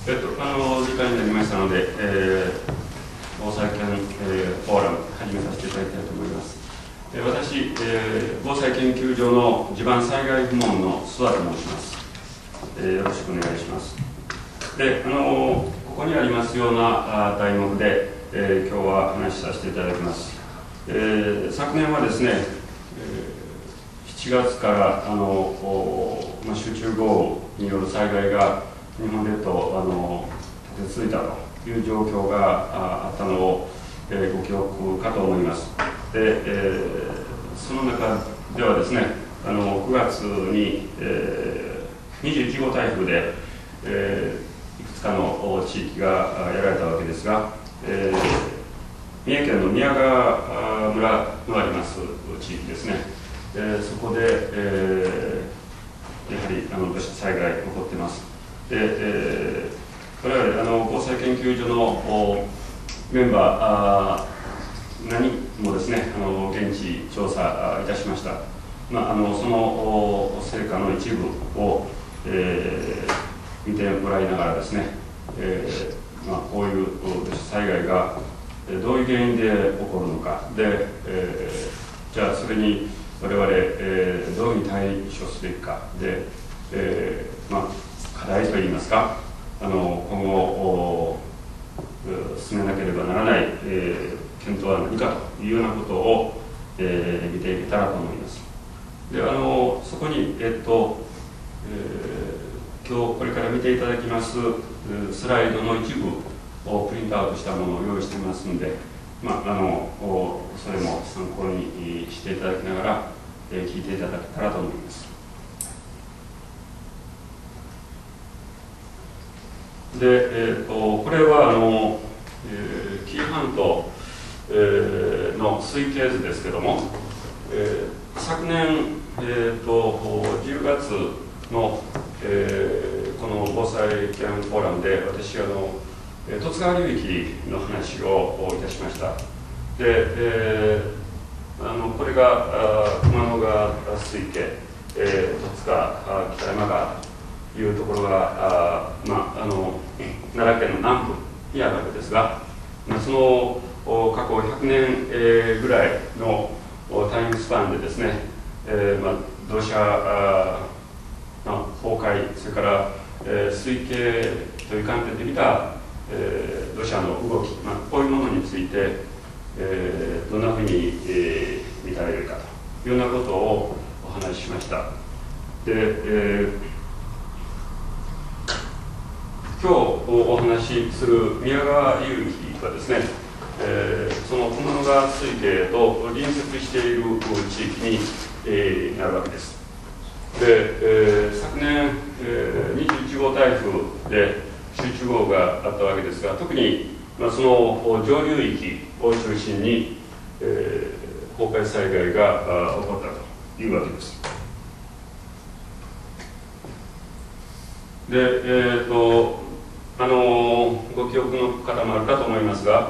時間になりましたので、防災研、フォーラム始めさせていただきたいと思います。私、防災研究所の地盤災害部門の諏訪と申します。よろしくお願いします。で、ここにありますような題目で、今日は話しさせていただきます。昨年はですね、7月から集中豪雨による災害が日本列島立て続いたという状況があったのを、ご記憶かと思います。で、その中ではですね、9月に、21号台風で、いくつかの地域がやられたわけですが、三重県の宮川村のあります地域ですね、そこで、やはり土砂災害起こっています。で、我々防災研究所のメンバー何人もですね、現地調査いたしました。その成果の一部を、見てもらいながらですね、こういう土砂災害がどういう原因で起こるのかで、じゃあそれに我々、どういうふうに対処すべきかで、課題といいますか、今後進めなければならない、検討は何かというようなことを、見ていけたらと思います。で、そこに、今日これから見ていただきますスライドの一部をプリントアウトしたものを用意していますので、それも参考にしていただきながら、聞いていただけたらと思います。で、これは紀伊半島、の推計図ですけども、昨年、10月の、この防災研フォーラムで私十津川流域の話をいたしました。で、これが熊野川水系、十津川、北山川というところが奈良県の南部にあるわけですが、その過去100年、ぐらいのタイムスパンでですね、土砂の崩壊、それから、水系という観点で見た、土砂の動き、こういうものについて、どんなふうに、見られるかというようなことをお話ししました。で、今日お話しする宮川流域はですね、その熊野川水系と隣接している地域に、なるわけです。で、昨年、21号台風で集中豪雨があったわけですが、特に、その上流域を中心に、崩壊災害が起こったというわけです。で、ご記憶の方もあるかと思いますが、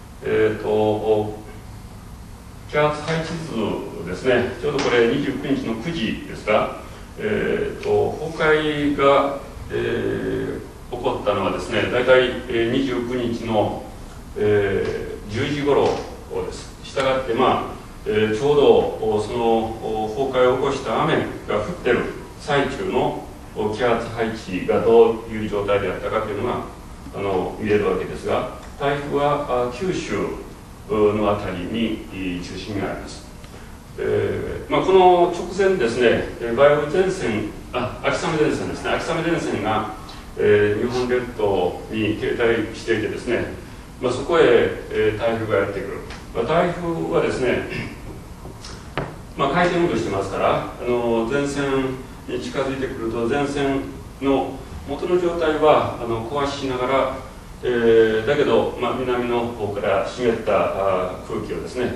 気圧配置図ですね、ちょうどこれ29日の9時ですが、崩壊が、起こったのはですね、大体29日の、10時頃です。したがって、ちょうどその崩壊を起こした雨が降っている最中の気圧配置がどういう状態であったかというのが見れるわけですが、台風は九州のあたりに中心があります。この直前ですね、梅雨前線、秋雨前線ですね、秋雨前線が、日本列島に停滞していてですね、そこへ、台風がやってくる。台風はですね、回転運動してますから、前線に近づいてくると、前線の元の状態は壊しながら、だけど、南の方から湿った空気をですね、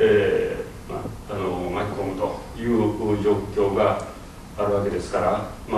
巻き込むという状況があるわけですから、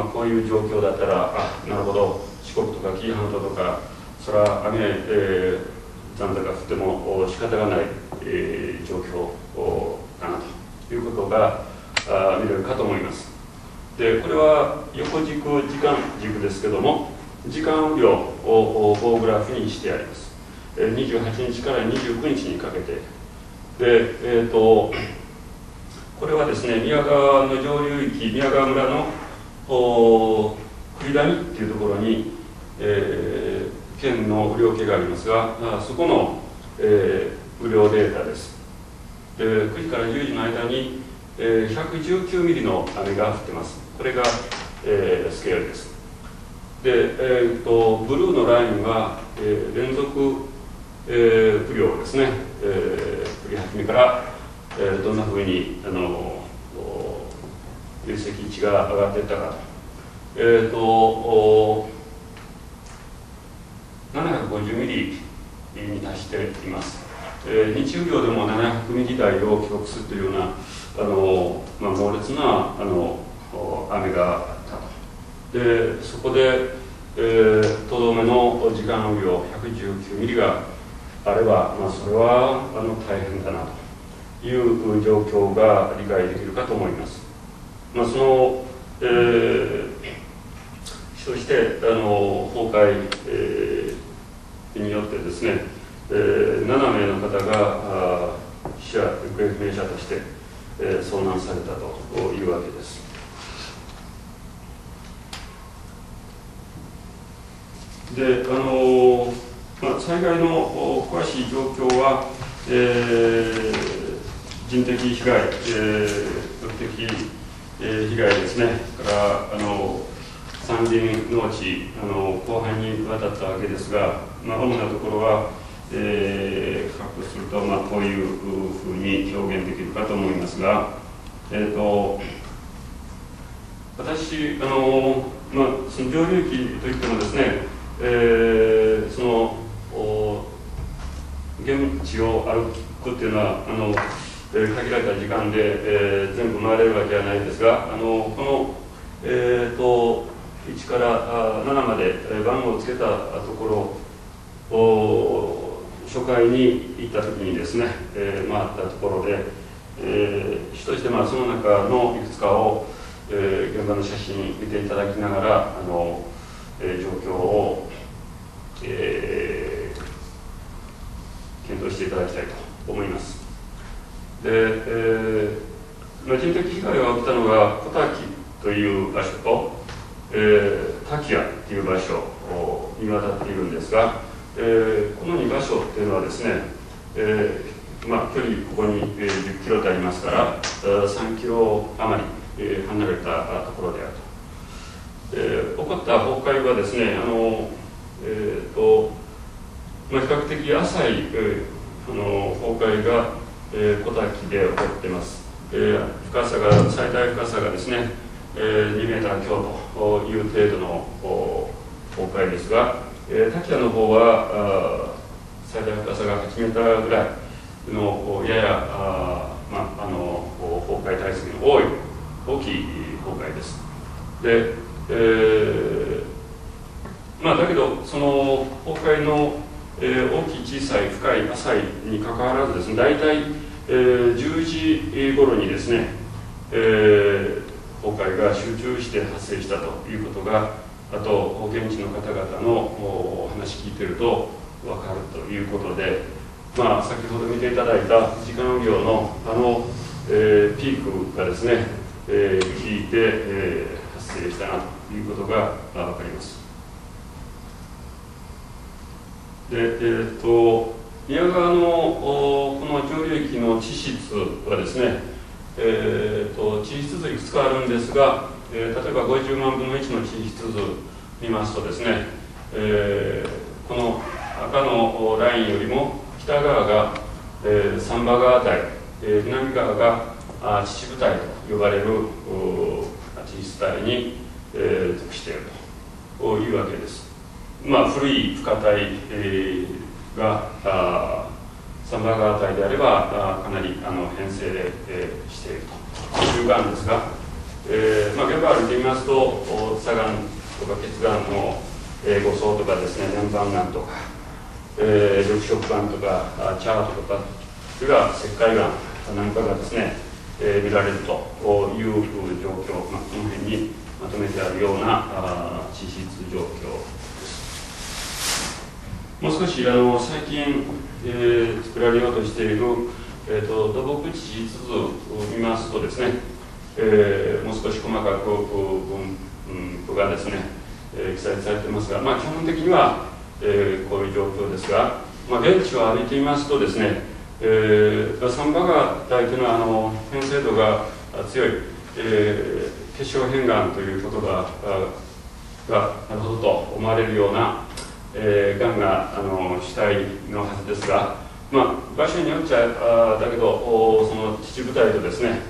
こういう状況だったら、なるほど、四国とか紀伊半島とか、それは雨、残高降っても仕方がない、状況かなということが見れるかと思います。で、これは横軸、時間軸ですけども、 時間雨量を棒グラフにしてあります。28日から29日にかけてで、これはですね、宮川の上流域、宮川村の栗谷っていうところに、県の雨量計がありますが、そこの、雨量データです。で、9時から10時の間に、119ミリの雨が降ってます。これが、スケールです。で、ブルーのラインは、連続、雨量ですね、降り始めから、どんなふうに流積値が上がっていったかと。750ミリに達しています。日雨量でも700ミリ台を記録するというような猛烈な雨があったと。で、そこで、とどめの時間雨量119ミリがあれば、それは大変だなという状況が理解できるかと思います。その、そして崩壊、によってですね、7名の方が死者・行方不明者として、遭難されたというわけです。で、災害の詳しい状況は、人的被害、物的被害ですね、から山林農地広範にわたったわけですが、主なところは、比較すると、こういうふうに表現できるかと思いますが、私その上流域といってもですね、その現地を歩くっていうのは限られた時間で、全部回れるわけではないんですが、この1から7まで番号をつけたところ、初回に行った時にですね、回ったところで、主としてその中のいくつかを、現場の写真見ていただきながら状況を、検討していただきたいと思います。で、人的被害が起きたのが小滝という場所と、滝谷という場所にわたっているんですが、この2場所っていうのはですね、距離ここに10キロとありますから3キロ余り離れたところであると。起こった崩壊はですね、比較的浅い崩壊が小滝で起こっています。深さが最大深さがですね、2メーター強という程度の崩壊ですが、滝谷の方は最大深さが8メーターぐらいのやや崩壊体積の大きい崩壊です。で、だけどその崩壊の大きい小さい深い浅いにかかわらずですね、大体10時頃にですね、崩壊が集中して発生したということが、あと現地の方々のお話聞いてると分かるということで、先ほど見ていただいた時間雨量のピークがですね、効いて、発生したなということが分かります。で、宮川のこの上流域の地質はですね、地質図いくつかあるんですが、例えば50万分の1の地質図見ますとですね、この赤のラインよりも北側が三波川帯、南側が秩父帯と呼ばれる地質帯に属しているというわけです。古い深帯が三波川帯であればかなり変成しているというがんですが、現場を見てみますと砂岩とか血岩の誤層とかですね、粘板岩とか緑色岩とかチャートとか、それから石灰岩なんかがですね、見られるという状況、この辺にまとめてあるような地質状況もう少し最近、作られようとしている、土木地地図を見ますとですね、もう少し細かく分布がですね、記載されていますが、基本的には、こういう状況ですが、現地を歩いていますとですね、サンバ川大というのは偏西度が強い、結晶片岩ということがなるほどと思われるような、岩が主体のはずですが、場所によっちゃだけどその地部隊とですね、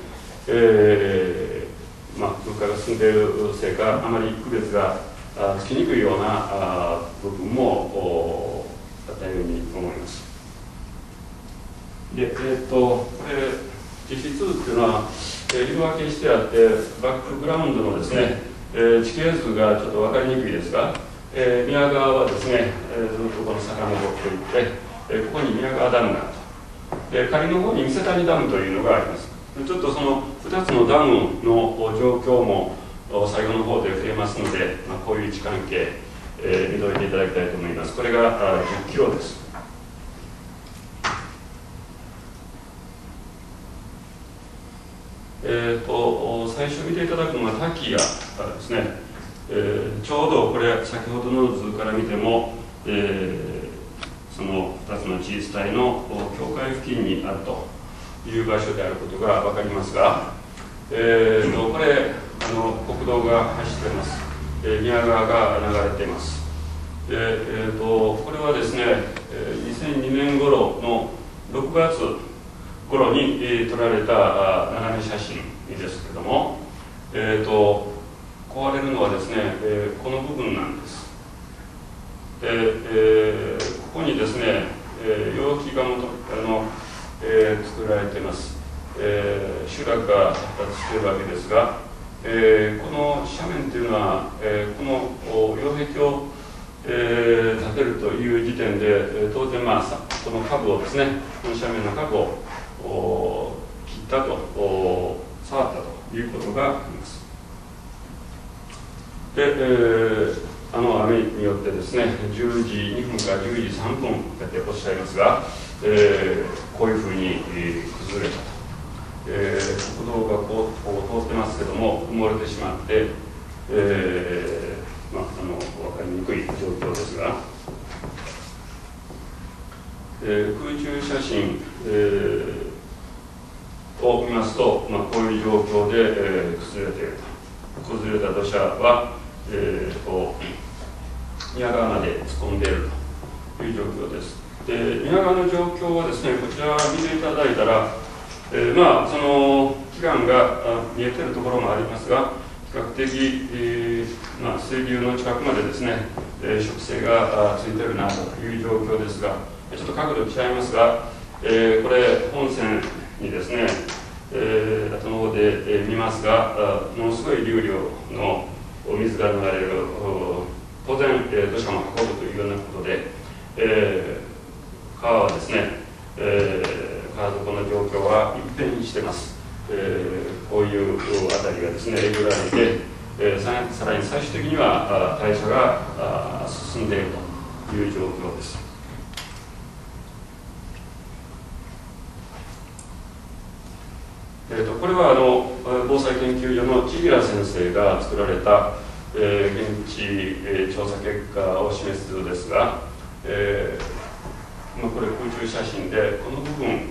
文化が進んでいるせいかあまり区別がつきにくいような部分もあったように思います。で、これ地質っていうのは、色分けしてあってバックグラウンドのですね、地形図がちょっと分かりにくいですが、宮川はですね、ずっとこの遡っていって、ここに宮川ダムがあると。で、仮の方に三瀬谷ダムというのがあります。ちょっとその2つのダムの状況も最後の方で触れますので、こういう位置関係、見といていただきたいと思います。これが10キロです。最初見ていただくのが滝谷ですね、ちょうどこれ先ほどの図から見ても、その2つの地質帯の境界付近にあるという場所であることが分かりますが、これ国道が走っています、宮川が流れています。これはですね、2002年頃の6月頃に撮られた斜め写真ですけれども、壊れるのはですね、この部分なんです。ここにですね、溶液が作られています。集落が発達しているわけですが、この斜面というのは、この擁壁を、建てるという時点で、当然、この下部をですね、この斜面の下部を切ったと、触ったということがあります。で、雨によってですね、10時2分から10時3分っておっしゃいますが、こういうふうに崩れたと。国道がこう通ってますけども、埋もれてしまって、分かりにくい状況ですが、空中写真、を見ますと、こういう状況で、崩れていると。崩れた土砂は、宮川まで突っ込んでいるという状況です。で、宮川の状況はですね、こちら見ていただいたら、その期間が見えているところもありますが、比較的、水流の近くまでですね、植生がついているなという状況ですが、ちょっと角度違いますが、これ本線にですね、後の方で見ますが、ものすごい流量の水が流れる、当然、土砂も運ぶというようなことで、川はですね、川底の状況は一変しています。こういうあたりがですね、えぐられて、さらに最終的には代謝が進んでいるという状況です。これは防災研究所の千平先生が作られた、現地、調査結果を示す図ですが、これ空中写真でこの部分、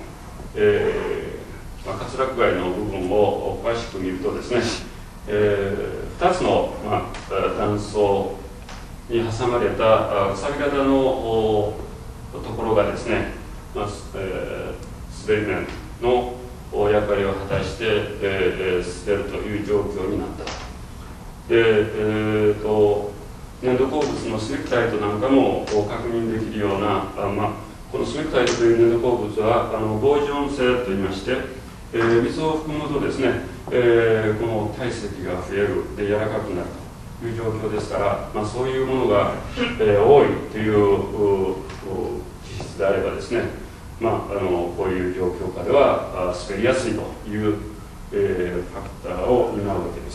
滑落街の部分を詳しく見るとですね、2つの、断層に挟まれたくさび型のところがですね、滑り面の役割を果たして、滑るという状況になった。で、粘土鉱物のスネクタイトなんかも確認できるような、このスネクタイトという粘土鉱物は防潤性といいまして、水を含むとですね、この体積が増えるで柔らかくなるという状況ですから、そういうものが、多いという気質であればですね、こういう状況下では滑りやすいという、ファクターを担うわけです。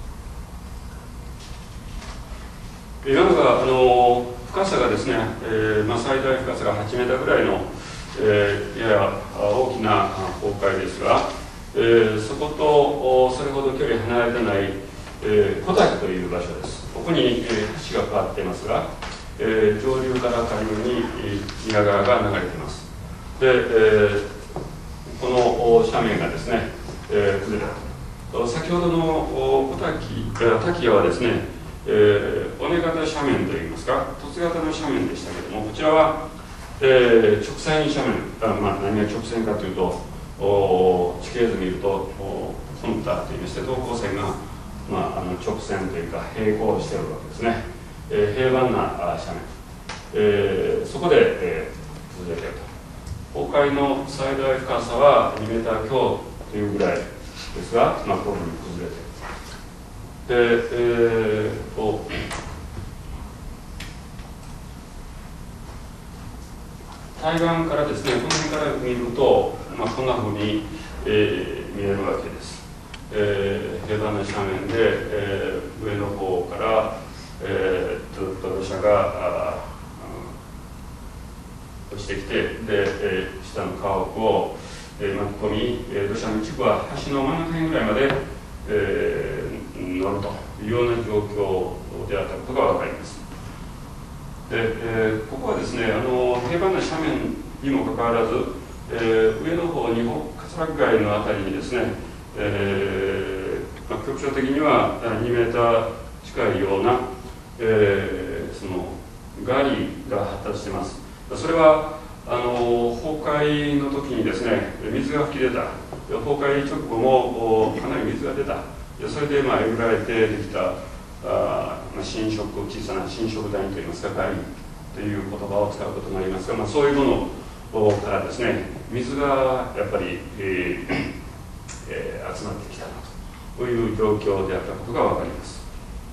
今のが深さがですね、 最大深さが8メーターぐらいの、やや大きな崩壊ですが、そことそれほど距離離れてない、小滝という場所です。ここに、橋が変わっていますが、上流から下流に宮川が流れています。で、この斜面がですね、崩れたと。先ほどの滝はですね、尾根型斜面といいますか、凸型の斜面でしたけれども、こちらは、直線斜面、何が直線かというと、地形図見ると、コンタといいまして、等高線が、直線というか、平行しているわけですね。平板な斜面。そこで、崩れていると。崩壊の最大深さは2メーター強というぐらいですが、こういうふうに崩れている。で、対岸からですね、この辺から見ると、こんなふうに、見えるわけです。平板の斜面で、上の方から、ずっと土砂が落ちてきて、で、下の家屋を、巻き込み、土砂の一部は橋の真ん中辺ぐらいまで、乗るというような状況であったことが分かります。で、ここはですね、平板な斜面にもかかわらず、上の方に桂街のあたりにですね、局所的には2メーター近いような、そのガリが発達しています。それは崩壊の時にですね、水が噴き出た。崩壊直後もかなり水が出た。それでえぐられてできた侵食、小さな侵食弾といいますか、ガリという言葉を使うことがありますが、そういうものからですね、水がやっぱり、集まってきたなという状況であったことが分かります。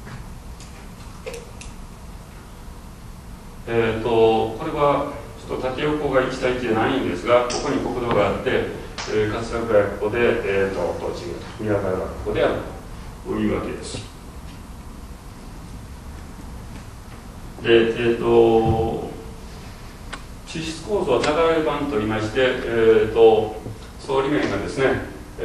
これはちょっと縦横が1対1でないんですが、ここに国道があって、桂川がここで、宮川がここであるというわけです。で、地質構造はたがり板といいまして、総理面がですね、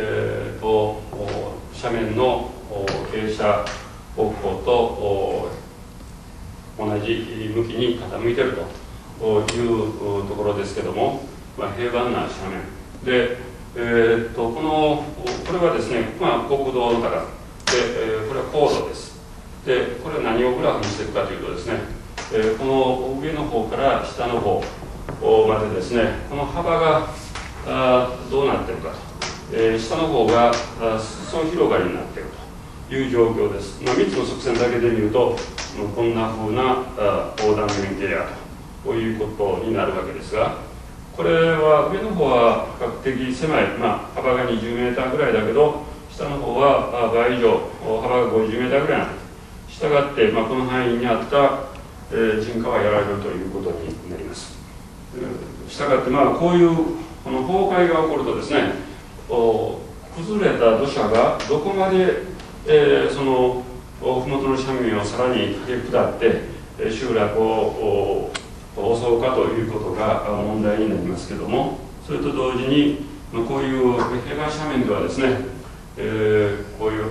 斜面の傾斜方向と同じ向きに傾いているというところですけども、平板な斜面で、これはですね、国道の高さで、これは高度です。で、これは何をグラフにしているかというとですね、この上の方から下の方までですね、この幅がどうなっているかと、下の方が裾広がりになっているという状況です。3つの側線だけで見ると、こんな風な横断面エリアということになるわけですが、これは上の方は比較的狭い、幅が20メーターぐらいだけど、下の方は倍以上、幅が50メーターぐらいになっている。したがって、この範囲にあった人家はやられるということになります。したがって、こういうこの崩壊が起こるとですね、崩れた土砂がどこまで、その麓の斜面をさらに駆け下って集落を襲うかということが問題になりますけれども、それと同時にこういう平板斜面ではですね、こういう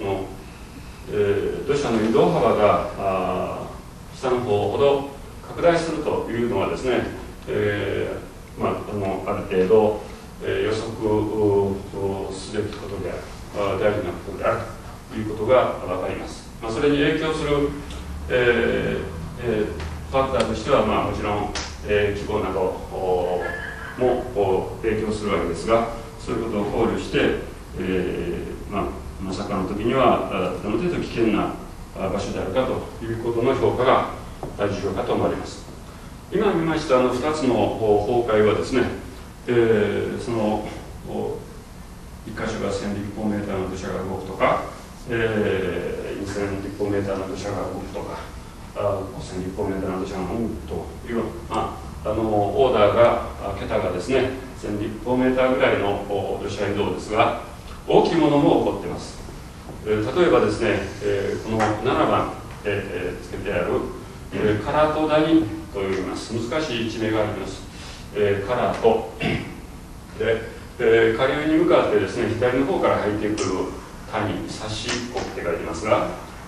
土砂の移動幅が下の方ほど拡大するというのはですね、ある程度予測すべきことである、大事なことであるということが分かります。それに影響する、ファクターとしては、もちろん、気候なども影響するわけですが、そういうことを考慮して、まさかの時にはどの程度危険な場所であるかということの評価が重要かと思われます。今見ました2つの崩壊はですね、その1箇所が1000立方メーターの土砂が動くとか、2000立方メーターの土砂が動くとか、5000立方メーターの土砂が動くという、オーダーが、桁がですね、1000立方メーターぐらいの土砂移動ですが、大きいものも起こっています。例えばですね、この7番でつけてある唐戸谷と呼びます。難しい地名があります。カラとで、下流に向かってですね、左の方から入ってくる谷、差し子って書いてますが、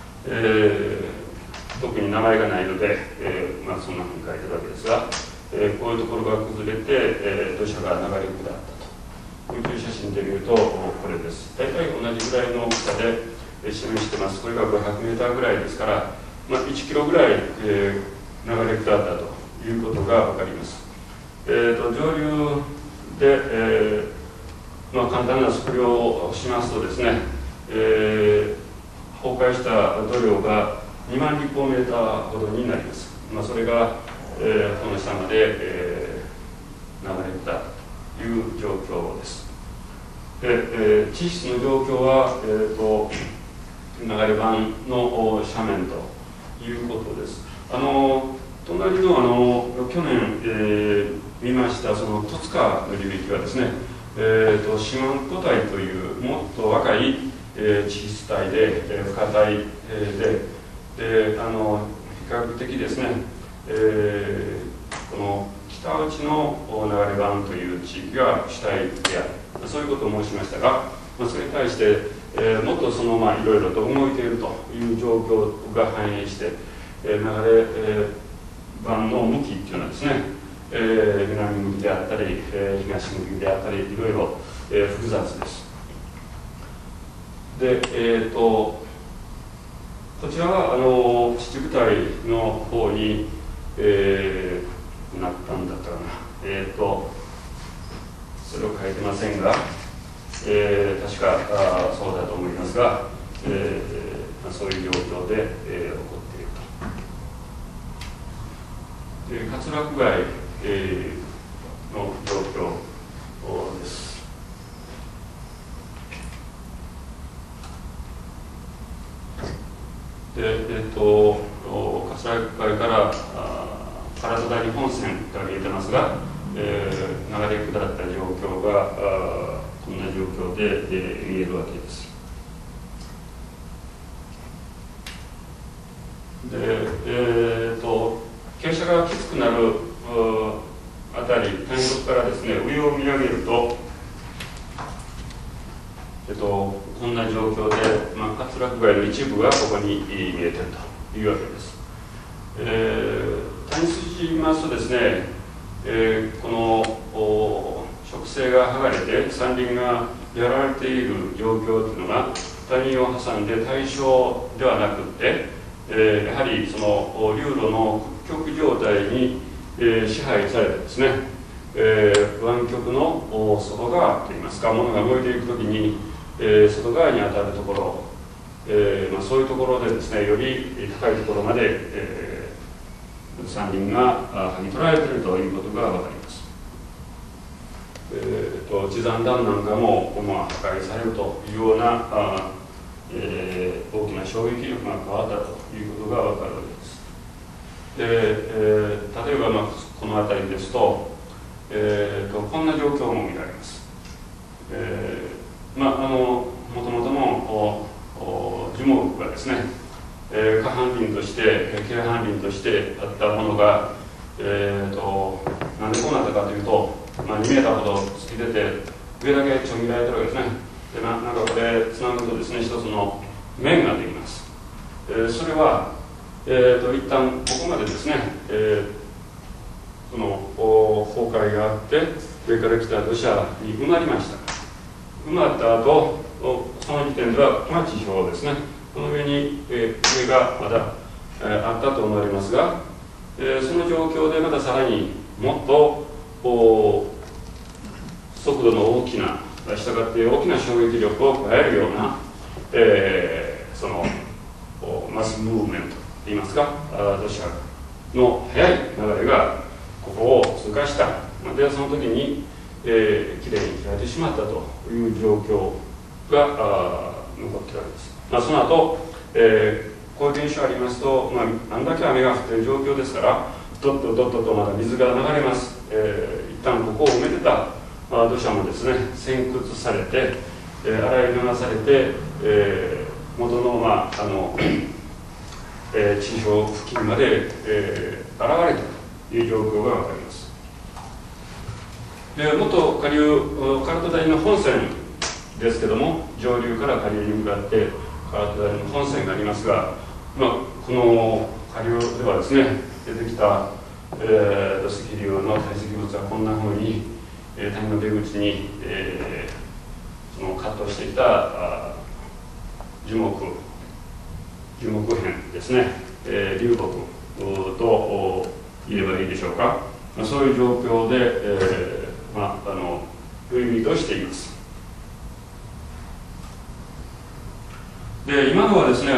特に名前がないので、そんなふうに書いてるわけですが、こういうところが崩れて、土砂が流れ下ったと。こういう写真で見ると、これです。大体同じぐらいの大きさで示してます。これが500メーターぐらいですから、1キロぐらい、流れ下ったということが分かります。上流で、簡単な測量をしますとですね、崩壊した土量が2万立方メーターほどになります。それが、この下まで、流れたという状況です。で、地質の状況は、流れ板の斜面ということです。隣の去年、見ましたその戸塚の流域はですね、四万湖帯というもっと若い、地質帯で、深帯で、比較的ですね、この北内の流れ板という地域が主体である、そういうことを申しましたが、それに対して、もっといろいろと動いているという状況が反映して、流れ板の向きっていうのはですね、南向きであったり、東向きであったり、いろいろ、複雑です。で、こちらは秩父帯の方に、なったんだったかな、それを書いてませんが、確かそうだと思いますが、そういう状況で、起こっていると。で、桂区街、の状況です。で、桂区街から唐戸谷本線が見えてますが、流れ下った状況がこんな状況で、見えるわけです。で、傾斜がきつくなるあたり、天国からですね、上を見上げると、こんな状況で、桂区街の一部がここに見えているというわけです。谷筋見ますとですね、この植生が剥がれて山林がやられている状況というのが谷を挟んで対象ではなくて、やはりその流路の屈曲状態に、支配されてですね、湾曲の外側といいますか、物が動いていくときに、外側に当たるところ、そういうところでですね、より高いところまで、山林が剥ぎ取られているということが分かります。地山ダムなんかも、破壊されるというような大きな衝撃力が加わったということが分かるわけです。で、例えば、この辺りですと、こんな状況も見られます。もともとの樹木がですね、下半林として軽半林としてあったものが、なんでこうなったかというと、2メーターほど突き出て上だけちょん切られてるわけですね。で、なんかこれつなぐとですね、一つの面ができます。それは、一旦ここまでですね、その崩壊があって上から来た土砂に埋まりました。埋まった後、その時点では地表ですね、この上に、上がまだ、あったと思われますが、その状況でまたさらにもっと速度の大きな、したがって大きな衝撃力を加えるような、そのマスムーブメントといいますか、土砂の速い流れがここを通過した。で、その時に、きれいに切られてしまったという状況が残っているわけです。その後、こういう現象がありますと、あんだけ雨が降っている状況ですから、どっとどっととまだ水が流れます。一旦ここを埋めてた土砂もですね、占掘されて、洗い流されて、元の地表付近まで、現れたいう状況が分かります。で、元下流唐戸谷の本線ですけども、上流から下流に向かって唐戸谷の本線がありますが、この下流ではですね、出てきた土石流の堆積物はこんなふうに、谷の出口に、そのカットしてきた樹木片ですね、流木と言えばいいでしょうか、そういう状況で、類々としています。で、今のはですね、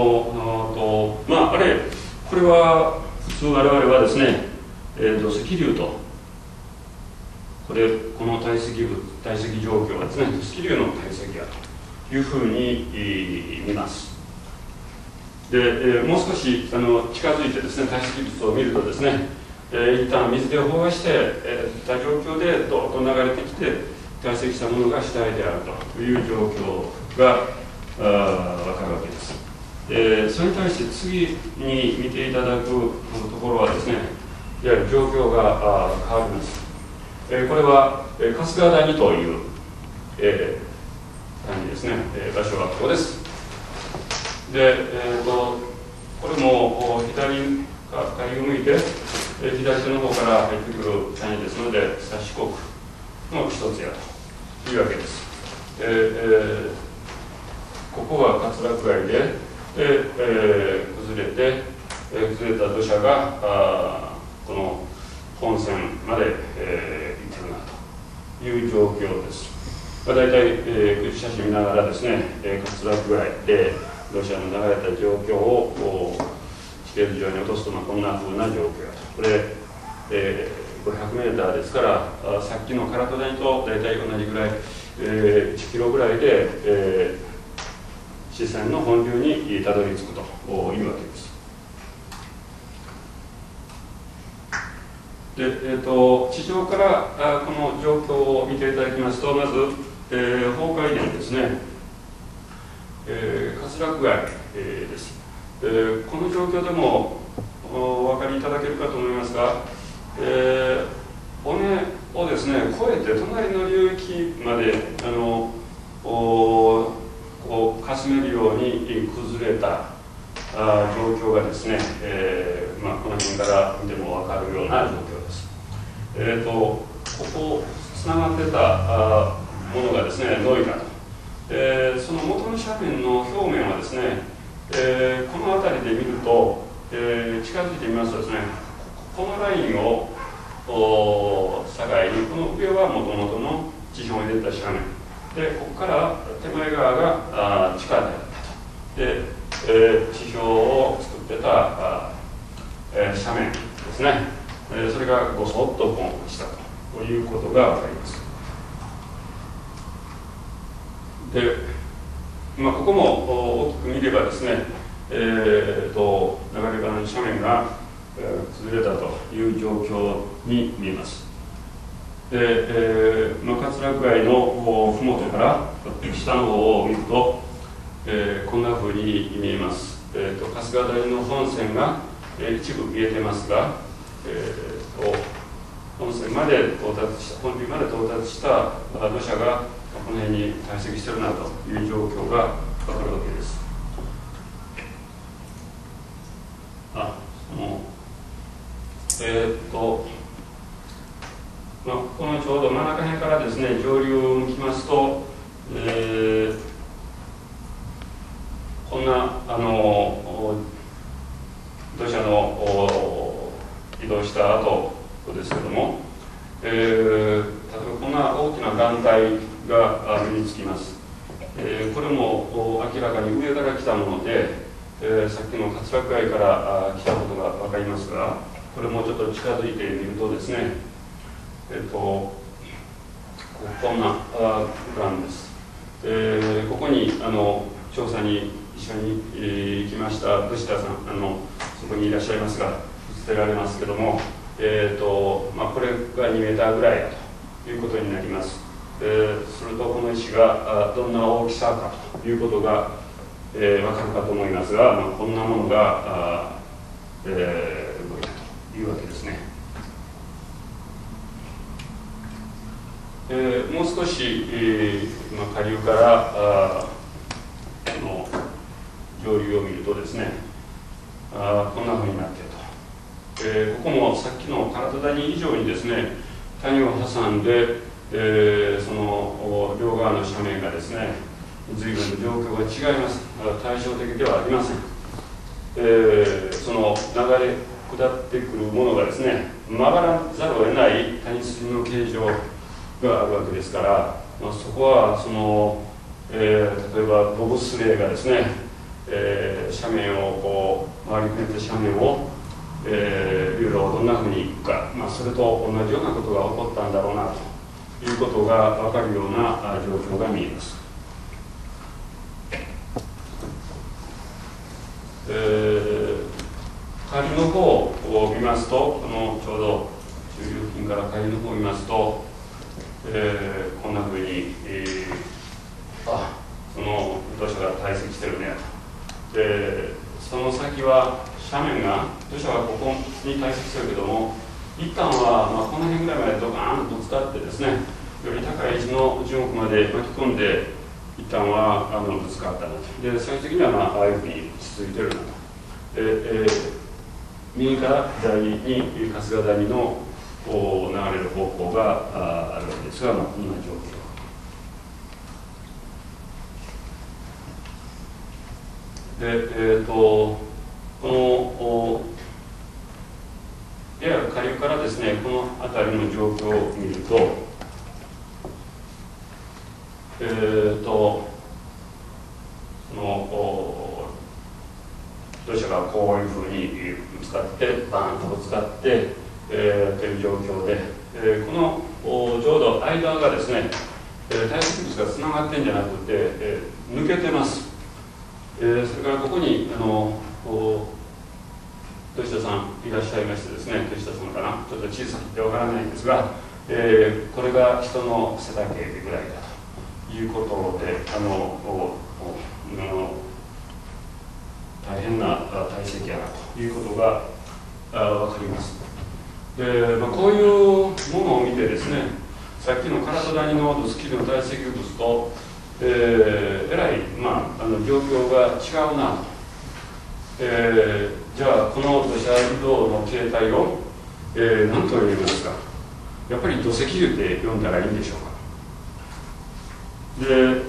これは普通我々はですね、土石流と、この堆積状況はですね、土石流の堆積やというふうに見ます。で、もう少し近づいてですね、堆積物を見るとですね、一旦水で飽和して、た状況でどっと流れてきて堆積したものが主体であるという状況が分かるわけです。それに対して次に見ていただくところはですね、やはり状況が変わります。これは春日谷という、谷ですね、場所はここです。で、これも左を向いて左手の方から入ってくる谷ですので、左四国の一つやというわけです。ここが滑落街で、崩れた土砂がこの本線まで、行ってるなという状況です。大体、写真見ながらですね、滑落街で土砂の流れた状況を地形図上に落とすと、こんな風な状況だと。これ、500メーターですから、さっきの唐戸谷と大体同じぐらい、1キロぐらいで、支線の本流にたどり着くというわけです。で、地上からこの状況を見ていただきますと、まず、崩壊点ですね、滑落街、です。この状況でもお分かりいただけるかと思いますが、尾根をですね越えて隣の流域までかすめるように崩れた状況がですね、この辺から見ても分かるような状況です。ここつながってたものがですねノイだと、その元の斜面の表面はですね、この辺りで見ると、近づいてみますとですね、このラインを境に、この上はもともとの地表に出た斜面で、ここから手前側が地下であったと。で、地表を作ってた斜面ですね、それがごそっとポンしたということが分かります。で、ここも大きく見ればですね、流れ場の斜面が、崩れたという状況に見えます。で、滑落街のふもとから下の方を見ると、こんなふうに見えます。春日谷の本線が、一部見えてますが、本線まで到達した、本流まで到達した土砂がこの辺に堆積しているなという状況が分かるわけです。このちょうど真ん中辺からですね上流を向きますと、こんな土砂の移動した後ですけども、例えばこんな大きな岩体が目につきます。これも明らかに上から来たもので、さっきの滑落街から来たことが分かりますが、これもちょっと近づいてみるとですね、こんなプランです。ここに調査に一緒に行きました藤田さん、そこにいらっしゃいますが、映られますけども、これが2メーターぐらいだということになります。するとこの石がどんな大きさかということが、分かるかと思いますが、こんなものが動いたというわけですね。 もう少し、下流からこの上流を見るとですね、こんなふうになっていると、ここもさっきの唐戸谷以上にですね、谷を挟んで、その両側の斜面がですね、随分状況が違います。対照的ではありません。その流れ下ってくるものがですね、曲がらざるを得ない谷筋の形状があるわけですから、そこはその、例えばボブスレーがですね、斜面をこう回りくねって斜面を、流路をどんなふうに行くか、それと同じようなことが起こったんだろうなということが分かるような状況が見えます。下流の方を見ますと、このちょうど中流付近から下流の方を見ますと、こんなふうに、その土砂が堆積してるねと。で、その先は斜面が土砂がここに堆積してるけども、一旦はこの辺ぐらいまでドカーンとぶつかってですね、より高い位置の樹木まで巻き込んで、一旦はぶつかったなと。で、最終的にはああいうふうに続いてるなと。で、右から左に春日谷の流れる方向があるわけですが、こんな状況。で、このやや下流からですね、この辺りの状況を見ると、その土砂がこういうふうにぶつかってバーンとぶつかって、という状況で、このちょうど間がですね、堆積物がつながってんじゃなくて、抜けてます。それからここに土下さんいらっしゃいましてですね、土下さんかな、ちょっと小さくてわからないんですが、これが人の背丈ぐらいだということで、大変な堆積やなということが分かります。で、こういうものを見てですね、さっきの唐戸谷の土スキルの堆積物と、えらい、状況が違うなと。じゃあこの土砂移動の形態を、何と呼びますか。やっぱり土石流って呼んだらいいんでしょうか。で、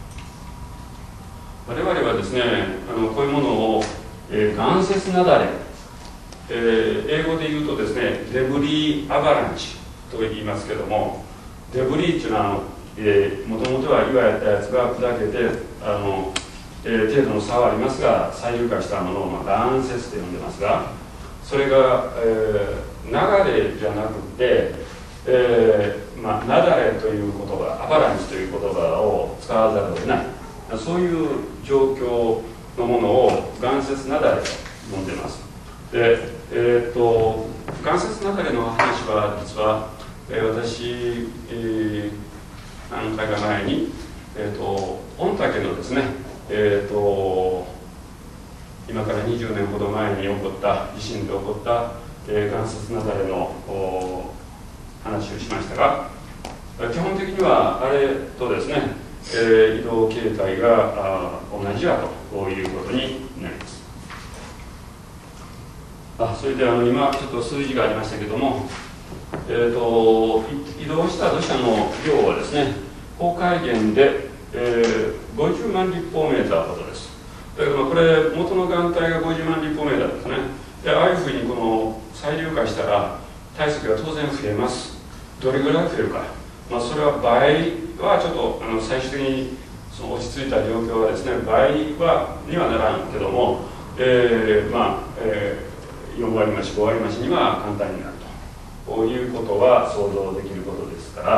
我々はですね、こういうものを、岩石雪崩、英語で言うとですね、デブリーアバランチと言いますけども、デブリーっていうのはもともとは岩やったやつが砕けて程度の差はありますが、再流化したものを岩石と呼んでますが、それが、流れじゃなくて、雪崩という言葉、アバランチという言葉を使わざるを得ない、そういう状況のものを岩石雪崩と呼んでます。で、岩石雪崩の話は実は、私、何回か前に、御嶽のですね、今から20年ほど前に起こった地震で起こった岩石雪崩の話をしましたが、基本的にはあれとですね、移動形態が同じやということになります。それで今ちょっと数字がありましたけども、移動した土砂の量はですね、崩壊源で、50万立方メーターほどです。だけどこれ元の岩体が50万立方メーターですね。で、ああいうふうにこの再流化したら体積が当然増えます。どれぐらい増えるか、それは倍はちょっと最終的にその落ち着いた状況はですね、倍にはならんけども、4割増し5割増しには簡単になるということは想像できることですから、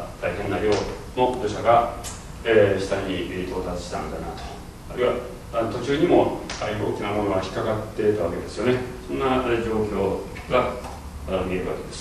大変な量の土砂が、下に到達したんだなと。あるいは途中にもああいう大きなものが引っかかっていたわけですよね。そんな状況が見えるわけです。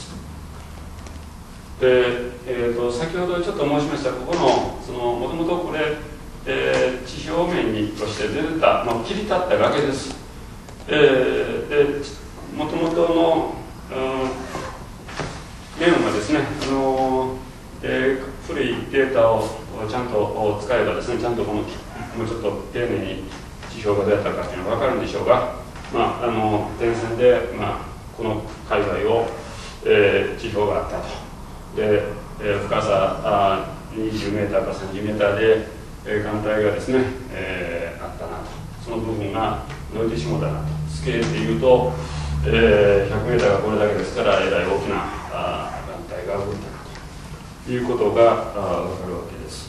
で、先ほどちょっと申しましたここのもともとこれ、地表面にとして出てた、切り立った崖です。で、もともとの面はですね、 古いデータをちゃんと使えばですね、ちゃんともうちょっと丁寧に地表がどうやったかっていうのが分かるんでしょうが、点線で、この海外を、地表があったと。で、深さ20メーターか30メーターで、艦隊がですね、あったなと。その部分が伸びてしまったなと。スケールでいうと、100メーターがこれだけですから、えらい大きな艦隊が動いたなということが分かるわけです。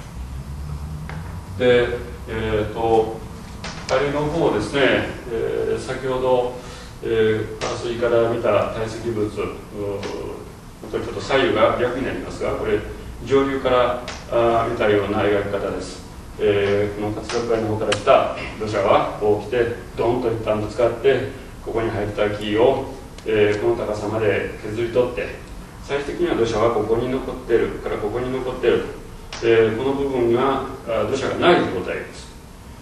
で、下流の方ですね、先ほど、パラ水から見た堆積物、ちょっと左右が逆になりますが、これ、上流から見たような描き方です。この滑落海の方から来た土砂はこう来て、ドンと一旦ぶつかって、ここに入った木を、この高さまで削り取って、最終的には土砂はここに残っているからここに残っていると、この部分が土砂がない状態です。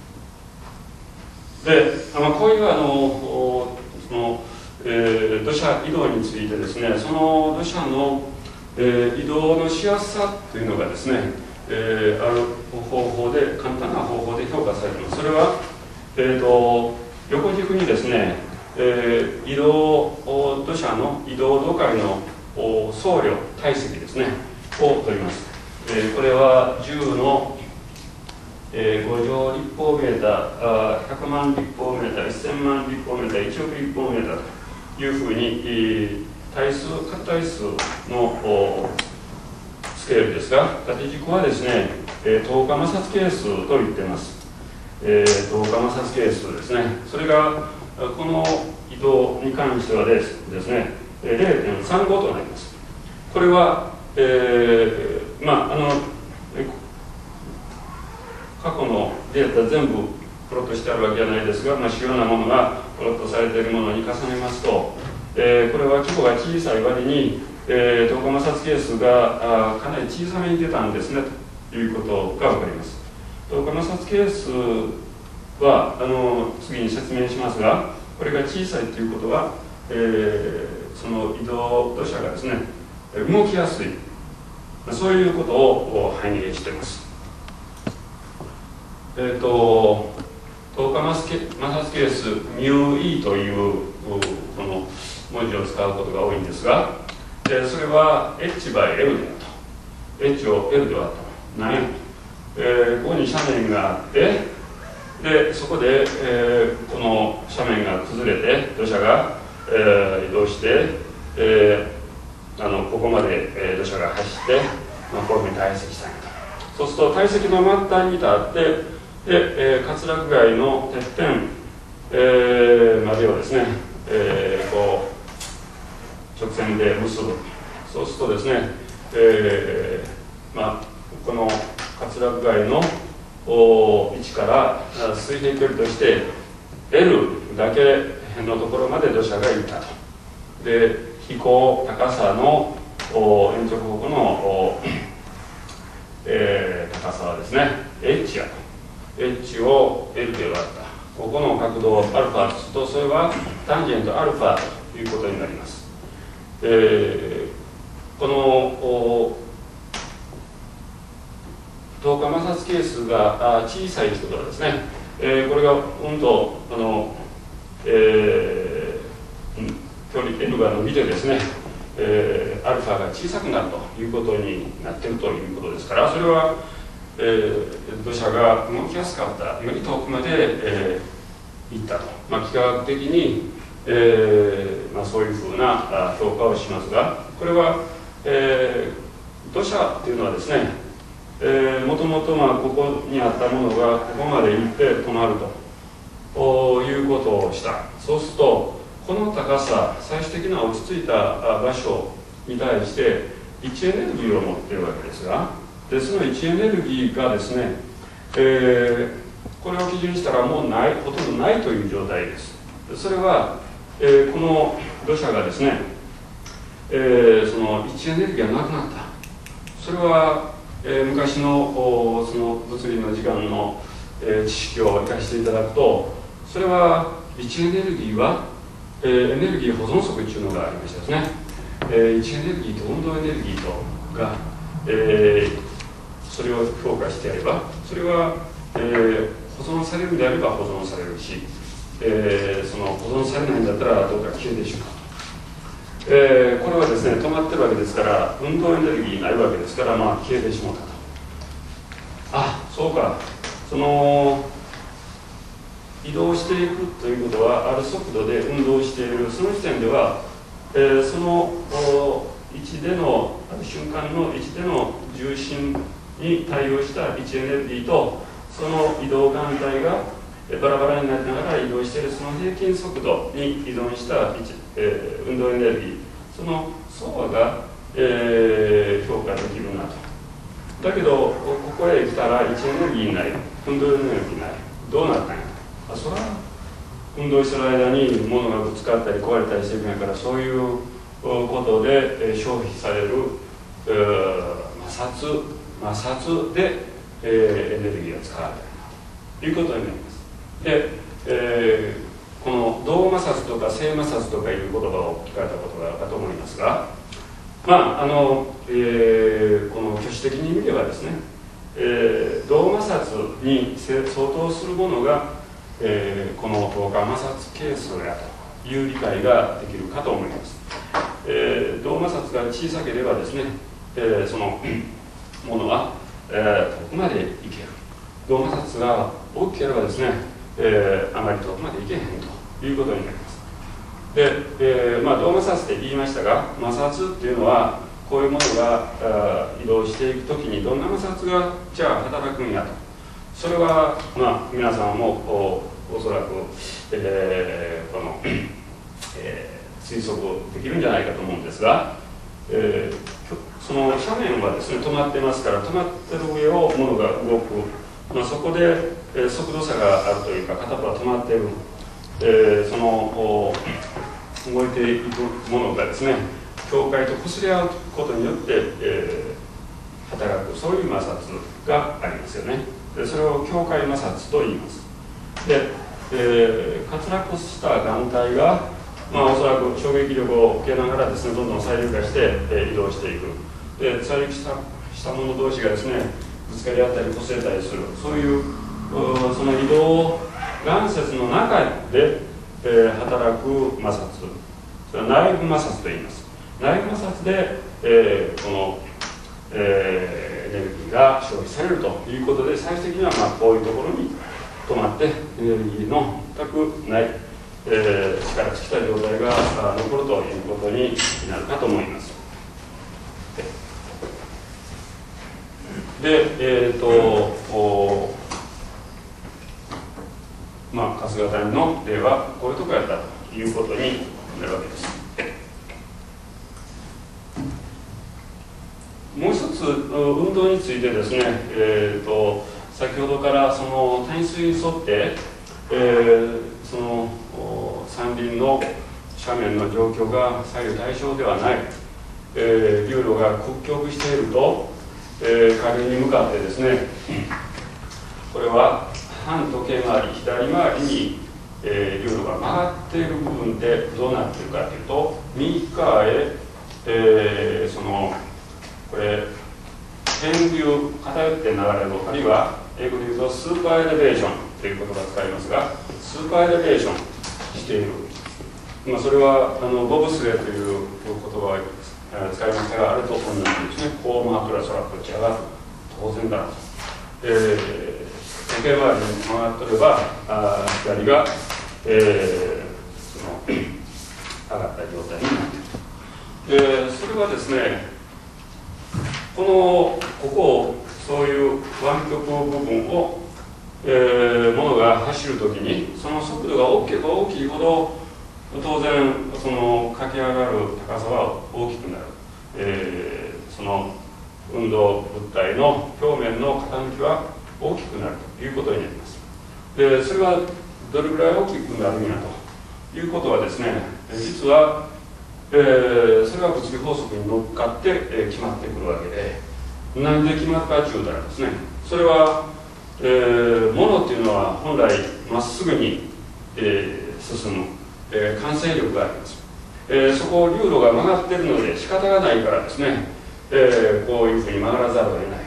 で、こういうその土砂移動についてですね、その土砂の、移動のしやすさというのがですね、ある方法で、簡単な方法で評価されています。それは、横軸にですね、土砂の移動土塊の総量、体積ですね、を取ります。これは10の5乗立方メーター、100万立方メーター、1000万立方メーター、1億立方メーターというふうに、各体数のスケールですが、縦軸はですね、等価摩擦係数と言っています。等価摩擦係数ですね。それが、この移動に関してはですね、0.35 となります。これは、過去のデータ全部プロットしてあるわけじゃないですが、主要なものがプロットされているものに重ねますと、これは規模が小さい割に、等価摩擦係数がかなり小さめに出たんですねということが分かります。等価摩擦係数は次に説明しますが、これが小さいということは、その移動土砂がですね、動きやすい、そういうことを反映しています。等価摩擦係数 μe というこの文字を使うことが多いんですが、それは h by l であると。h を l で割ったの。何やここに斜面があって、でそこで、この斜面が崩れて土砂が、移動して、ここまで、土砂が走って、こういうふうに堆積したんだと。そうすると堆積の末端に立って、で、滑落街のてっぺん、までをですね、こう直線で結ぶ。そうするとですね、この滑落街の位置から水平距離として L だけのところまで土砂が行ったと。で、飛行高さの延直方向の、高さはですね H やと。H を L で割った。ここの角度を α とすると、それはタンジェント α ということになります。この等価摩擦係数が小さいということはですね、これが距離 N が伸びてですね、α が小さくなるということになっているということですから、それは土砂が動きやすかった、より遠くまで、行ったと、幾何学的に、そういうふうな評価をしますが、これは、土砂というのはですね、もともとここにあったものがここまで行って止まるということをした。そうすると、この高さ、最終的な落ち着いた場所に対して位置エネルギーを持っているわけですが、でその位置エネルギーがですね、これを基準にしたらもうない、ほとんどないという状態です。それは、この土砂がですね、その位置エネルギーがなくなった。それは、昔のその物理の時間の、知識を生かしていただくと、それは位置エネルギーは、エネルギー保存則というのがありましてですね、位置エネルギーと運動エネルギーとがそれを評価してやれば、それは、保存されるんであれば保存されるし、その保存されないんだったらどうか消えてしまう。これはですね、止まってるわけですから、運動エネルギーになるわけですから、まあ、消えてしまったと。あ、そうか。その移動していくということは、ある速度で運動している、その時点では、その位置での、ある瞬間の位置での重心に対応した位置エネルギーと、その移動眼帯がバラバラになりながら移動しているその平均速度に依存した運動エネルギー、その相和が、評価できるなと。だけど、ここへ来たら位置エネルギーない、運動エネルギーない、どうなったんやと。それは運動してる間に物がぶつかったり壊れたりしていくんやから、そういうことで消費される摩擦でエネルギーが使われたということになります。で、この動摩擦とか静摩擦とかいう言葉を聞かれたことがあるかと思いますが、まあこの挙手的に見ればですね、動摩擦に相当するものが、この等間摩擦係数やという理解ができるかと思います。動摩擦が小さければですね、そのものは、遠くまで行ける。動摩擦が大きければですね、あまり遠くまで行けへんということになります。で、まあ、動摩擦って言いましたが、摩擦っていうのはこういうものが移動していくときにどんな摩擦がじゃあ働くんやと。それは、まあ、皆さんもおそらく、この、推測できるんじゃないかと思うんですが、その斜面はですね止まってますから、止まってる上を物が動く、まあ、そこで、速度差があるというか、片方は止まっている、その動いていくものがですね境界と擦れ合うことによって、働く、そういう摩擦がありますよね。でそれを境界摩擦と言います。で、滑落した眼帯が、まあ、おそらく衝撃力を受けながらですねどんどん再流化して、移動していく。で再流したもの同士がですねぶつかり合ったり擦れたりする、そういうその移動眼節の中で、働く摩擦、それは内部摩擦と言います。内部摩擦で、この、エネルギーが消費されるということで、最終的にはまあこういうところに止まってエネルギーの全くない、力尽きた状態が残るということになるかと思います。で、まあ、春日谷の例はこういうところやったということになるわけです。もう一つ運動についてですね、先ほどからその単水に沿って、その山林の斜面の状況が左右対称ではない、流路が屈曲していると、下流に向かってですね、これは反時計回り、左回りに、流路が曲がっている部分でどうなっているかというと、右側へ、そのこれ偏流、偏って流れる、あるいは英語で言うとスーパーエレベーションという言葉を使いますが、スーパーエレベーションしている、まあ、それはボブスレーという言葉を使いましたが、あれと同じですね。こう回ったら空と違う、当然だろうと。時計回りに曲がってれば光が、その上がった状態になっている。それはですね、ここをそういう湾曲部分を、ものが走るときにその速度が大きければ大きいほど当然その駆け上がる高さは大きくなる、その運動物体の表面の傾きは大きくなるということになります。でそれはどれぐらい大きくなるんやということはですね、実はそれは物理法則に乗っかって、決まってくるわけで、何で決まるかというとですね、それは、物っていうのは本来まっすぐに、進む、慣性力があります。そこを流路が曲がっているので仕方がないからですね、 こういうふうに曲がらざるを得ない。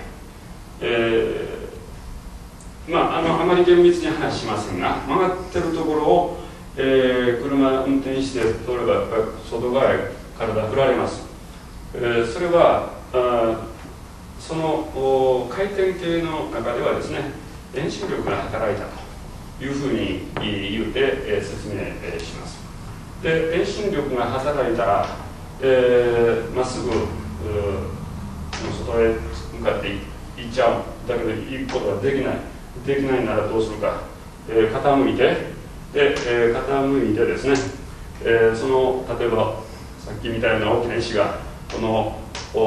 あまり厳密に話しませんが、曲がってるところを、車運転して通ればやっぱり外側へ体振られます。それはその回転系の中ではですね、遠心力が働いたというふうに言うて、説明します。で、遠心力が働いたら、まっすぐ外へ向かって行っちゃう。だけど行くことができないならどうするか、傾いて、で、傾いてですね、その例えばさっきみたいな大きな石がこの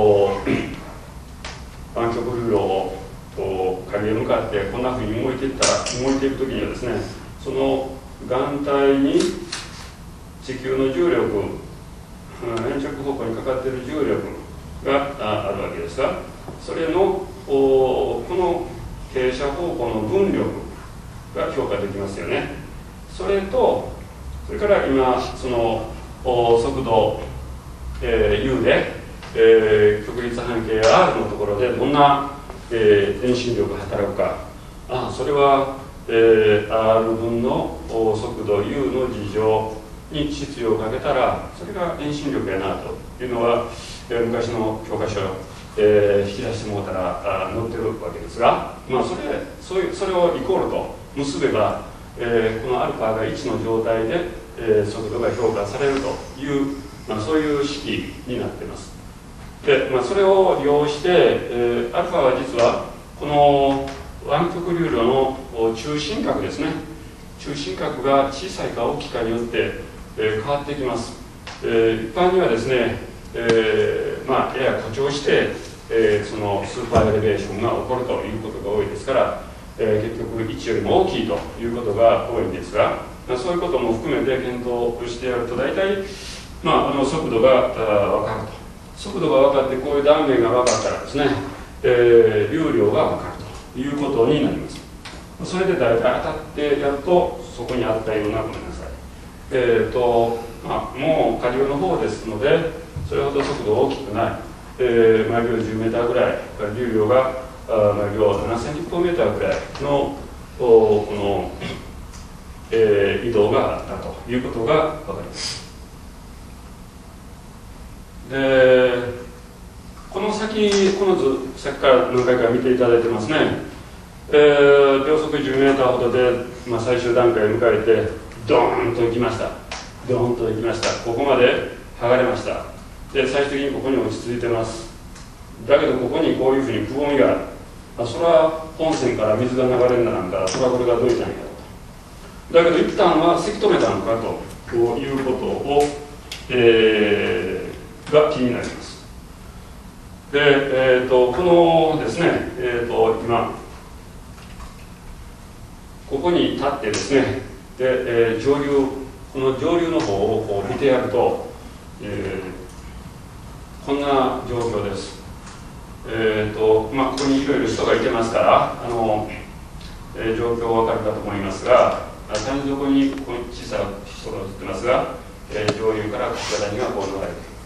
湾曲流路を影へ向かってこんなふうに動いていくときにはですね、その眼帯に地球の重力、鉛直方向にかかっている重力があるわけですが、それのこの傾斜方向の分力が評価できますよね。それから今その速度、u で、極立半径 r のところでどんな、遠心力が働くか、それは、r 分の速度 u の2乗に質量をかけたらそれが遠心力やなというのは、昔の教科書引き出してもらったら載ってるわけですが、それをイコールと結べば、この α が1の状態で、速度が評価されるという、そういう式になっています。で、それを利用して、α は実はこの湾曲流路の中心角ですね、中心角が小さいか大きいかによって、変わってきます。一般にはですね、やや誇張して、そのスーパーエレベーションが起こるということが多いですから、結局1よりも大きいということが多いんですが、そういうことも含めて検討してやると大体、速度が分かると。速度が分かってこういう断面が分かったらですね、流量が分かるということになります。それで大体当たってやるとそこにあったような、ごめんなさい。もう下流の方ですのでそれほど速度大きくない、毎秒10メーターぐらい、流量が毎秒7000立方メーターぐらいのこの、移動があったということが分かります。で、この図さっきから何回か見ていただいてますね。秒速10メーターほどで、最終段階を迎えてドーンと行きました。ドーンと行きました。ここまで剥がれました。で、最終的にここに落ち着いてます。だけどここにこういうふうにくぼみがある。それは本線から水が流れるんだなんだ、それはこれがどういったんやろうと。だけど一旦はせき止めたのかということを、が気になります。で、このですね、今ここに立ってですね、で、この上流の方をこう見てやると、こんな状況です。ここにいろいろ人がいてますから状況わかるかと思いますが、谷底にこの小さな人が映ってますが、上流から草谷がこう流れています。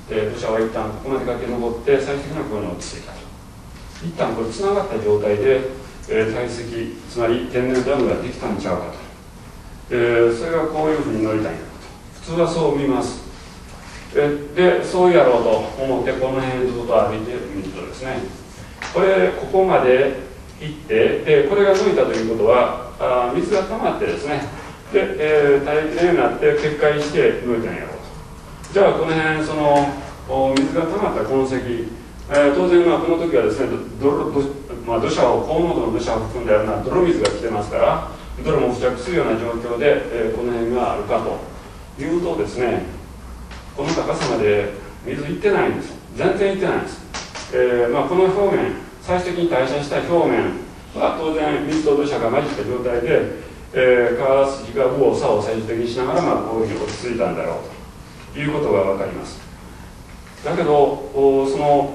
で、土砂は一旦ここまで駆け上って最終的にはここに落ち着いたと。一旦これつながった状態で、堆積、つまり天然ダムができたんちゃうかと。それがこういうふうに乗りたいんだと。普通はそう見ます。で、そうやろうと思ってこの辺ずっと歩いてみるとですね、ここまで行って、でこれが伸びたということは水が溜まってですね、で、大変になって決壊して伸びたんやろうと。じゃあこの辺その水が溜まった痕跡、当然この時はですね土砂を高濃度の土砂を含んだような泥水が来てますから、泥も付着するような状況で、この辺があるかというとですね、この高さまで水いってないんです。全然いってないんです。この表面、最終的に代謝した表面は当然水と土砂が混じった状態で、川筋が右往左往最終的にしながら、こういうふうに落ち着いたんだろうということが分かります。だけどその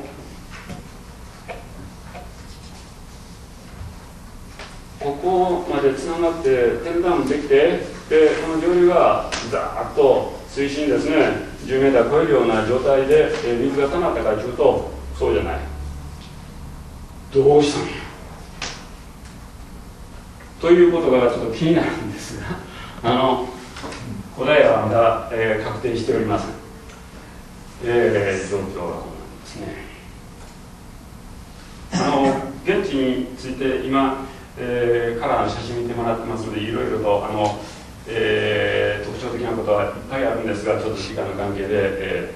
ここまでつながってテルダムできて、でこの上流がザーッと水深ですね10メーター超えるような状態で、水が溜まったかというとそうじゃない。どうしたんやということがちょっと気になるんですが答えはまだ、確定しておりません。状況はこうなんですね。現地について今、カラーの写真見てもらってますのでいろいろと特徴的なことはいっぱいあるんですが、ちょっと時間の関係で、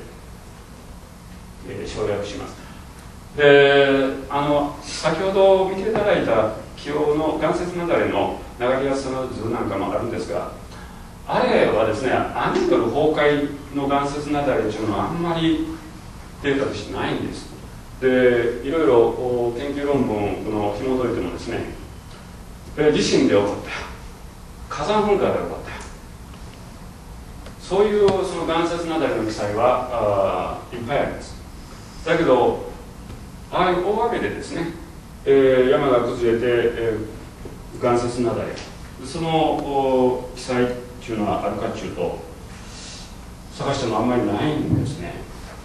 省略します。で先ほど見ていただいた気温の岩石雪崩の流れやすさの図なんかもあるんですが、あれはですね雨による崩壊の岩石雪崩というのはあんまりデータとしてないんです。でいろいろ研究論文の紐解いてもですね地震で起こった火山噴火で起こったそういうその岩石雪崩の記載はいっぱいあります。だけどああいう大雨でですね、山が崩れて、岩石雪崩その記載っていうのはあるかっていうと探してもあんまりないんですね。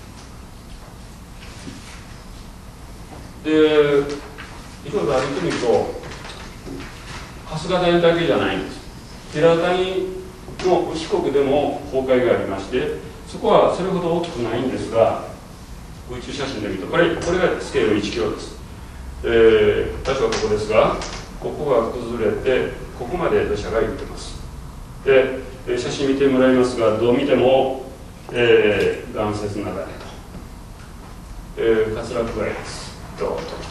でいろいろ歩いてみると春日谷だけじゃないんです。平谷の四国でも崩壊がありまして、そこはそれほど大きくないんですが、宇宙写真で見るとこれがスケール1キロです。場所はここですが、ここが崩れてここまで土砂が行ってます。で写真見てもらいますが、どう見ても、岩石雪崩と、滑落街です。ドーッと来てる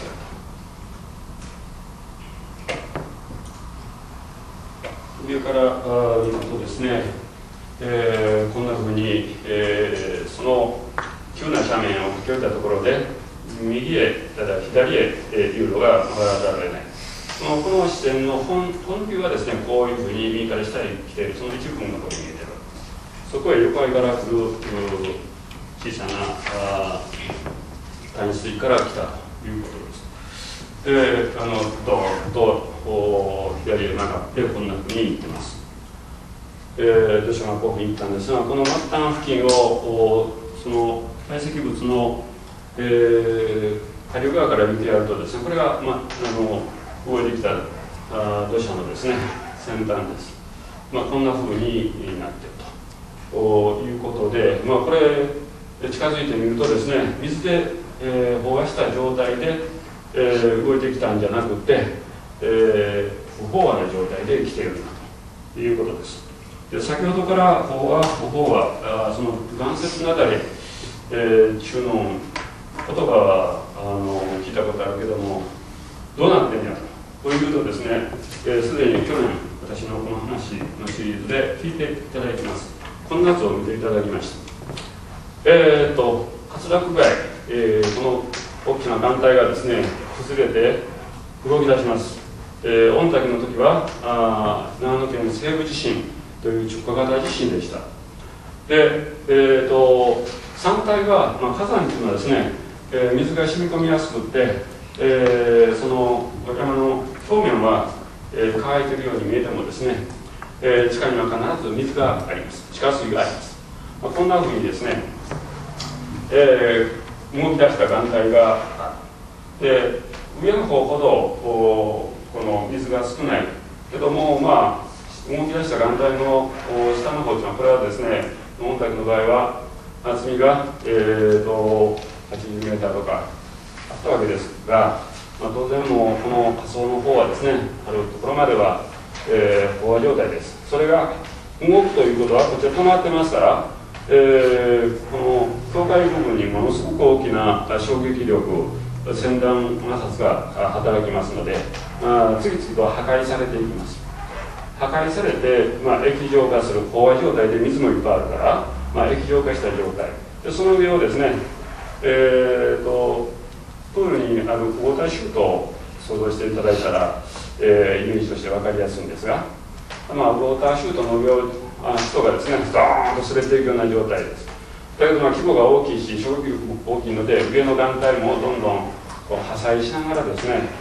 と。上から見るとですね、こんなふうに、その急な斜面を駆け下りたところで右へただ左へ流路が曲がらざるを得ない。この視線の本流はですねこういうふうに右から下へ来ているその一部分がここに見えている。そこへ横合いから来る小さな淡水から来たということです。でドーンと左へ曲がってこんなふうに行ってます。土砂がこういうふうに行ったんですが、この末端付近をその堆積物の、下流側から見てやるとですね、これが、動いてきた土砂のですね先端です。こんなふうになっているということで、これ近づいてみるとですね、水で、飽和した状態で、動いてきたんじゃなくて、不飽和な状態で来ているんだということです。で先ほどから飽和不飽和その岩石雪崩中の言葉は聞いたことあるけどもどうなってんやというとですね、すでに去年私のこの話のシリーズで聞いていただいてます。この夏を見ていただきました。滑落街、この大きな岩体がですね崩れて動き出します。御嶽の時は長野県西部地震という直下型地震でした。で、山体が、火山というのはですね、水が染み込みやすくて、その山の表面は、乾いているように見えてもですね、地下には必ず水があります。地下水があります。こんなふうにですね、動き出した岩体があって、上の方ほどこの水が少ないけども、動き出した岩体の下の方というのはこれはですね、御嶽の場合は厚みが、80メーターとかあったわけですが、当然もうこの下層の方はですねあるところまでは、飽和状態です。それが動くということはこちら止まってますから、この境界部分にものすごく大きな衝撃力旋断摩擦が働きますので、次々と破壊されていきます。破壊されて、液状化する飽和状態で水もいっぱいあるから、液状化した状態でその上をですね、プールにあるウォーターシュートを想像していただいたら、イメージとして分かりやすいんですが、ウォーターシュートの上を人がですねドーンと滑っていくような状態です。だけど規模が大きいし衝撃力も大きいので上の岩体もどんどん破砕しながらですね、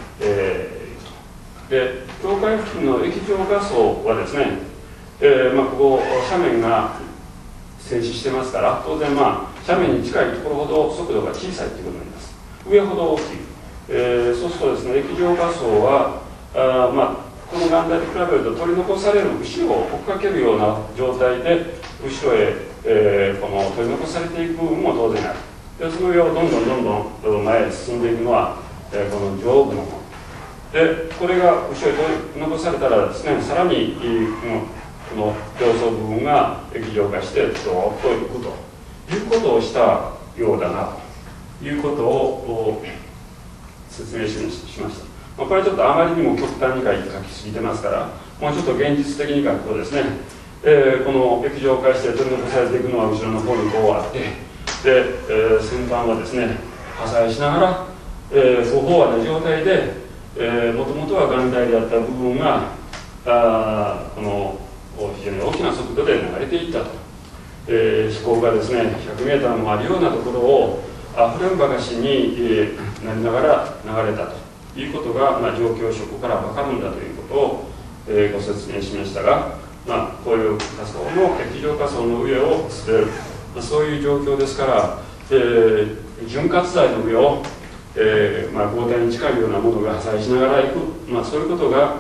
で境界付近の液状画層はですね、ここ斜面が静止してますから、当然斜面に近いところほど速度が小さいということになります。上ほど大きい。そうするとですね、液状下層はこの岩体と比べると取り残される後ろを追っかけるような状態で後ろへ、この取り残されていく部分も当然ある。でその上をどんどん前へ進んでいくのは、この上部のもので、これが後ろへ取り残されたらですね、さらにこの表層部分が液状化してずっといくということをしたようだなということを説明しました。これはちょっとあまりにも極端に書きすぎてますから、もうちょっと現実的に書くとですね、この液状化して取り残されていくのは後ろの方にこうあって、で、先端はですね破砕しながら、不飽和な状態でもともとは岩体であった部分がこの非常に大きな速度で流れていったと、飛行がですね 100m もあるようなところをあふれんばかしに、なりながら流れたということが、状況証拠から分かるんだということを、ご説明しましたが、こういう下層の液状下層の上を滑る、そういう状況ですから、潤滑剤の上を合体に近いようなものが破壊しながらいく、そういうことが、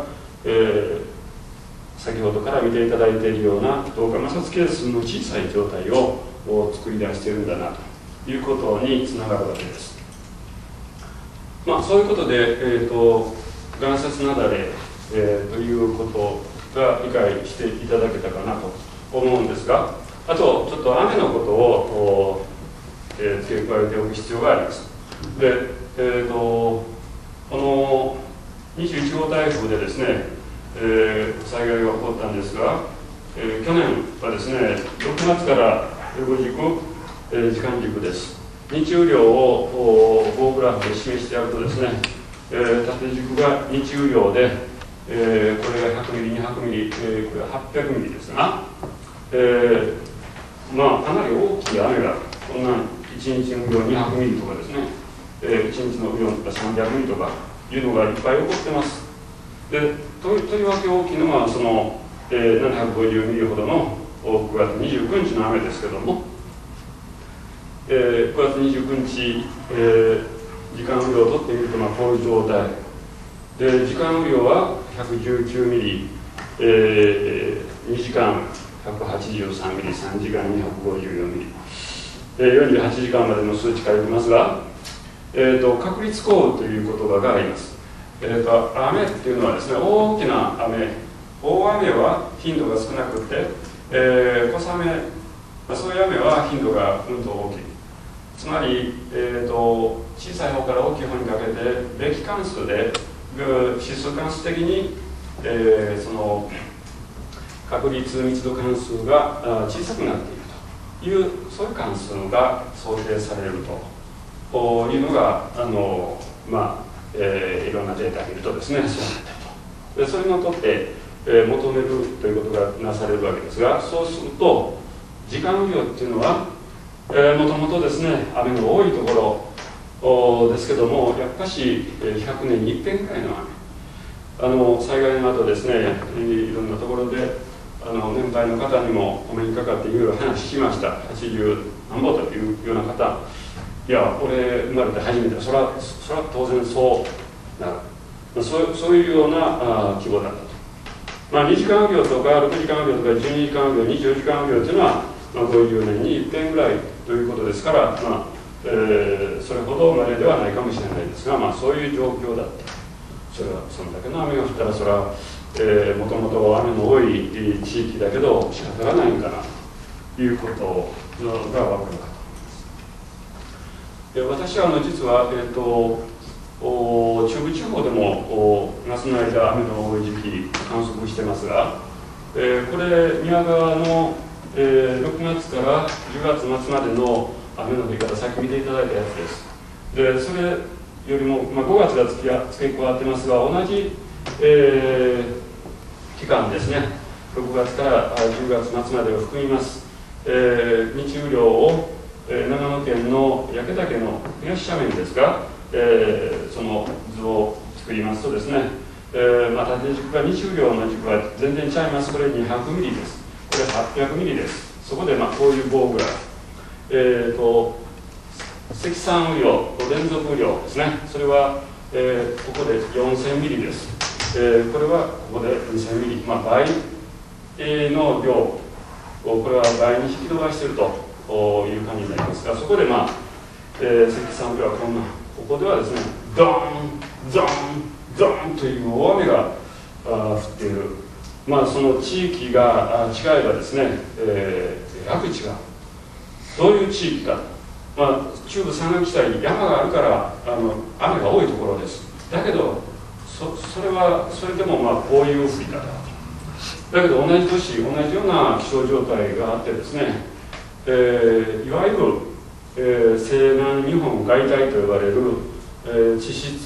先ほどから見ていただいているような等間摩擦係数の小さい状態を作り出しているんだなということにつながるわけです。そういうことで、岩雪雪崩、ということが理解していただけたかなと思うんですが、あとちょっと雨のことを付け加えておく必要があります。で、この21号台風でですね、災害が起こったんですが、去年はですね6月から横軸、時間軸です。日雨量を棒グラフで示してやるとですね、縦軸が日雨量で、これが100ミリ、200ミリ、これは800ミリですが、かなり大きい雨がこんな1日雨量200ミリとかですね、1日の雨量が300ミリとかいうのがいっぱい起こってます。で、とりわけ大きいのはその、750ミリほどの9月29日の雨ですけども、9月29日、時間雨量を取ってみるとこういう状態で、時間雨量は119ミリ、2時間183ミリ、3時間254ミリ、48時間までの数値書いてますが、確率降雨という言葉があります。雨っていうのはですね、大きな雨、大雨は頻度が少なくて、小雨、そういう雨は頻度がうんと大きい。つまり、小さい方から大きい方にかけてべき関数で指数関数的に、その確率密度関数が小さくなっているという、そういう関数が想定されるというのがいろんなデータを見るとですね、そうなっていると。でそれにのっとって、求めるということがなされるわけですが、そうすると時間雨量っていうのはもともとですね、雨の多いところですけども、やっぱし100年に一遍ぐらいの雨、災害の後ですね、いろんなところで年配の方にもお目にかかっていろいろ話しました。80何ぼというような方、いや俺生まれて初めて、それは当然そうなる、そういうような規模だったと。2時間雨量とか6時間雨量とか12時間雨量、24時間雨量というのは50年に一遍ぐらいということですから、それほどまでではないかもしれないですが、そういう状況だった。それはそれだけの雨が降ったら、それはもともと雨の多い地域だけど仕方がないんかなということが分かるかと思います。私は実は、中部地方でも夏の間雨の多い時期観測してますが、これ宮川の6月から10月末までの雨の降り方、さっき見ていただいたやつです。でそれよりも、5月が付け加わってますが、同じ、期間ですね、6月から10月末までを含みます、日雨量を、長野県の焼岳の東斜面ですが、その図を作りますとですね、縦軸が日雨量の軸は全然違います。これ200ミリです。これ800ミリです。そそこでこういう棒グラフ、積算雨量と連続雨量ですね。それは、ここで4000ミリです。これはここで2000ミリ、倍の量をこれは倍に引き伸ばしているという感じになりますが、そこで積算雨量はこんな、ここではですね、ドーン、ドーン、ドーンという大雨が降っている。その地域が違えばですね、楽違う。どういう地域か。中部山岳地帯、山があるから雨が多いところです。だけど、それでもこういう降り方。だけど同じ年、同じような気象状態があってですね、いわゆる、西南日本外帯と呼ばれる、地質、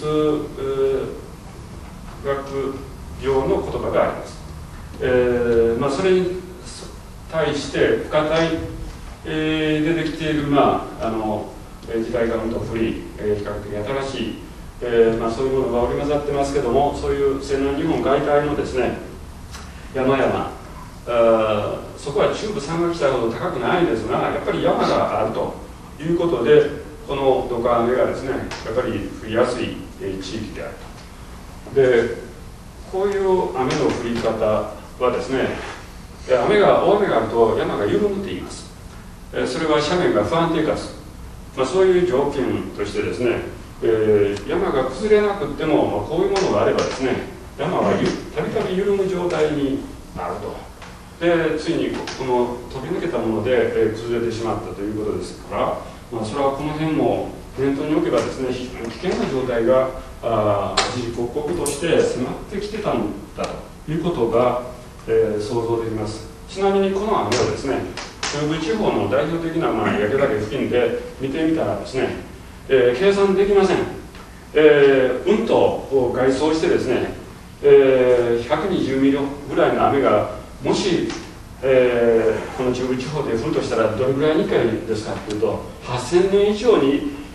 学上の言葉があります。それに対して深帯でできている、時代がうんと古い、比較的新しい、そういうものが織り交ざってますけども、そういう西南日本外帯のですね、山々、そこは中部山岳地帯ほど高くないですが、やっぱり山があるということで、このドカ雨がですね、やっぱり降りやすい地域であると。で、こういう雨の降り方はですね、大雨があると山が緩むって言います。それは斜面が不安定化する。そういう条件としてですね、山が崩れなくっても、こういうものがあればですね、山はたびたび緩む状態になると。で、ついにこの飛び抜けたもので、崩れてしまったということですから、それはこの辺も念頭に置けばですね、非常に危険な状態が時々刻々として迫ってきてたんだということが、想像できます。ちなみにこの雨をですね、中部地方の代表的な焼岳付近で見てみたらですね、計算できません。うんと概想してですね、120ミリぐらいの雨がもし、この中部地方で降るとしたらどれぐらいに1回ですかというと、8000年以上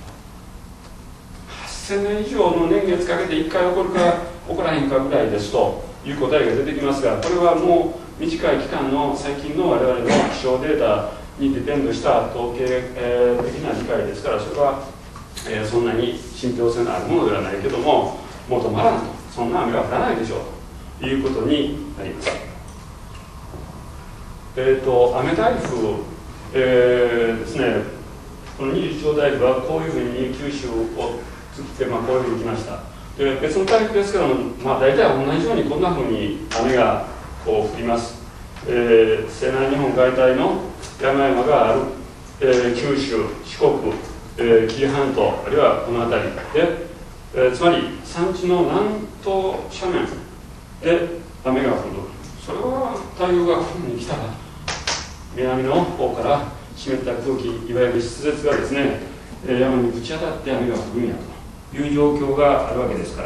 の年月かけて1回起こるか起こらへんかぐらいですという答えが出てきますが、これはもう短い期間の最近の我々の気象データにディペンドした統計、的な理解ですから、それは、そんなに信憑性のあるものではないけども、もう止まらんと、そんな雨は降らないでしょうということになります。雨台風、ですね、この21号台風はこういうふうに九州を突って、こういうふうに来ました。で、別の台風ですけども、大体同じようにこんなふうに雨がこう降ります。西南日本外帯の山々がある、九州、四国、紀伊半島、あるいはこの辺りで、つまり山地の南東斜面で雨が降る。それは太陽がここに来たら、南の方から湿った空気、いわゆる湿舌がですね、山にぶち当たって雨が降るんやという状況があるわけですから、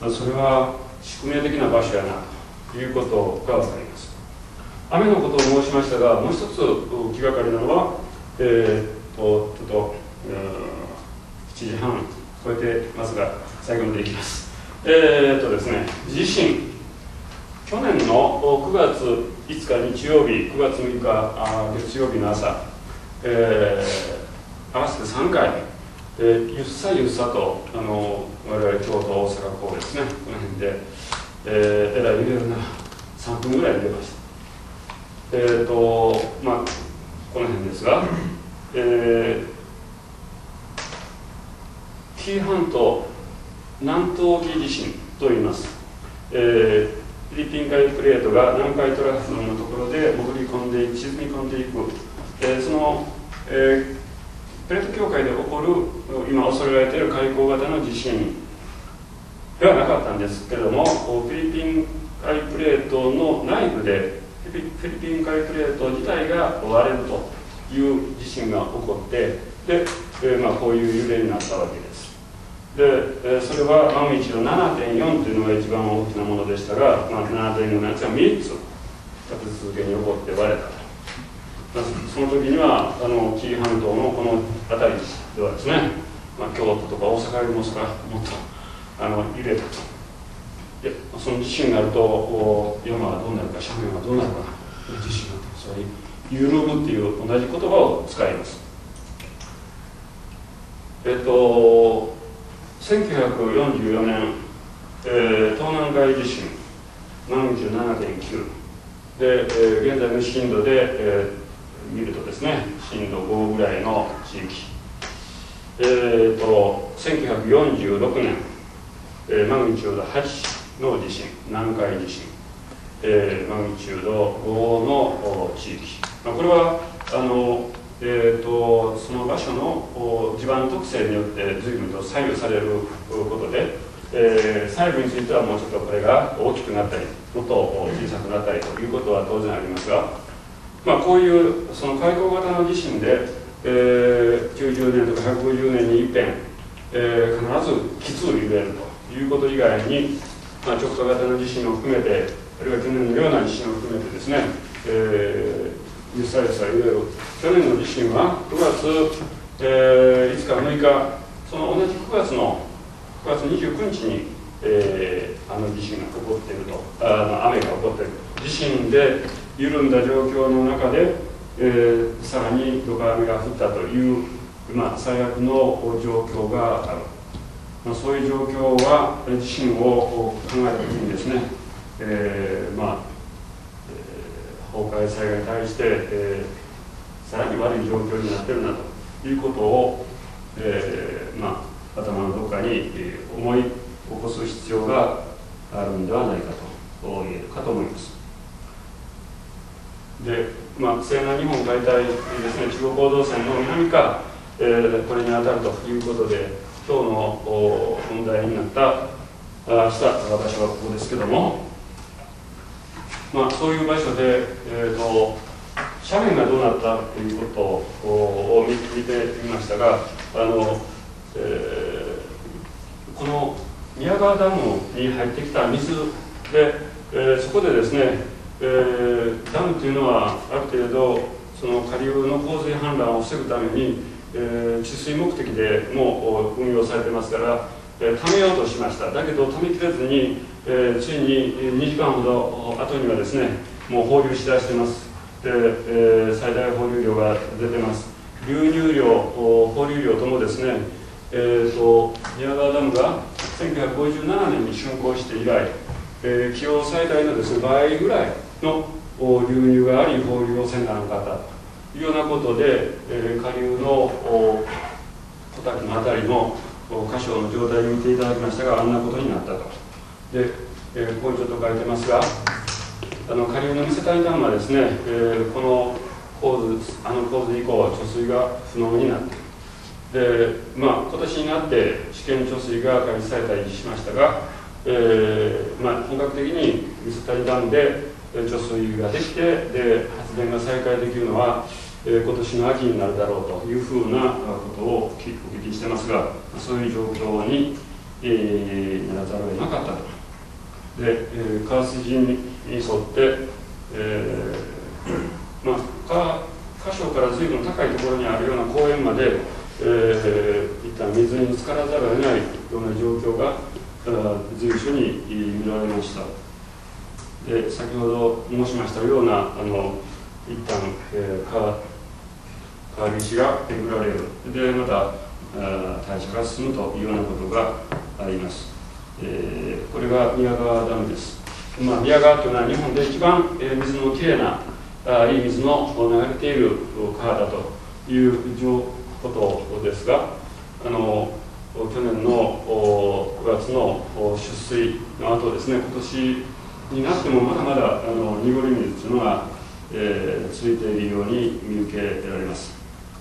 それは宿命的な場所やなということが分かります。雨のことを申しましたが、もう一つ気がかりなのは、ちょっと、7時半超えてますが、最後までいきます。ですね、地震。去年の9月5日日曜日、9月6日月曜日の朝、合わせて3回、ゆっさゆっさと我々京都、大阪、こうですね、この辺で、えらい揺れるな、3分ぐらい揺れました。この辺ですが、紀伊半島南東沖地震といいます。フィリピン海プレートが南海トラフのところで潜り込んでいく、沈み込んでいく、その、プレート境界で起こる今恐れられている海溝型の地震ではなかったんですけれども、フィリピン海プレートの内部でフィリピン海プレート自体が割れるという地震が起こって、で、こういう揺れになったわけです。で、それはマグニチュード 7.4 というのが一番大きなものでしたが、7.4 のやつが3つ立て続けに起こって割れたと。その時には紀伊半島のこの辺りではですね、京都とか大阪よりもそれはもっと揺れたと。で、その地震があると山はどうなるか、斜面はどうなるか地震が、つまり緩むっていう同じ言葉を使います。1944年、東南海地震マグニチュード 7.9 で、現在の震度で、見るとですね、震度5ぐらいの地域、1946年、マグニチュード8の地震、南海地震、マグニチュード5の地域、これはその場所の地盤特性によって随分と左右されることで、細部についてはもうちょっとこれが大きくなったりもっと小さくなったりということは当然ありますが、こういうその海溝型の地震で、90年とか150年に一遍、必ずきつ揺れるということ以外に、直下型の地震を含めて、あるいは去年のような地震を含めてですね、ゆさゆさ揺れる。去年の地震は9月、5日、6日、その同じ9月29日に、あの地震が起こっていると、雨が起こっている。地震で緩んだ状況の中で、さらにドカ雨が降ったという、最悪の状況がある。そういう状況は地震を考えたときにですね、崩壊災害に対して、さらに悪い状況になっているなということを、頭のどこかに思い起こす必要があるんではないかと言えるかと思います。で、西南日本大体ですね、中国構造線の南か、これに当たるということで、今日の問題になった場所はここですけども、そういう場所で、斜面がどうなったということを見てみましたが、この宮川ダムに入ってきた水で、そこでですね、ダムというのはある程度その下流の洪水氾濫を防ぐために、治水目的でも運用されてますから、ためようとしました。だけどためきれずに、ついに2時間ほど後にはですね、もう放流しだしています。で、最大放流量が出てます。流入量、放流量ともですね、宮川ダムが1957年に竣工して以来、気温最大のですね、倍ぐらいの流入があり、放流をせなかったというようなことで、下流の小滝のあたりの箇所の状態を見ていただきましたが、あんなことになったと。で、ここにちょっと書いてますが、下流の三瀬谷ダムはですね、この洪水以降、貯水が不能になっている。で、今年になって試験貯水が開始されたりしましたが、本格的に三瀬谷ダムで貯水ができて、で発電が再開できるのは、今年の秋になるだろうというふうなことをお聞きしてますが、そういう状況に、ならざるを得なかったと。で、川筋に沿って、箇所から随分高いところにあるような公園まで、一旦水に浸からざるを得ないような状況が随所に見られました。で、先ほど申しましたような一旦、川岸がえぐられる。で、また代謝が進むというようなことがあります。これが宮川ダムです。宮川というのは日本で一番水のきれいないい水の流れている川だということですが、去年の9月の出水の後ですね、今年になってもまだまだ濁り水というのが、続いているように見受けられます。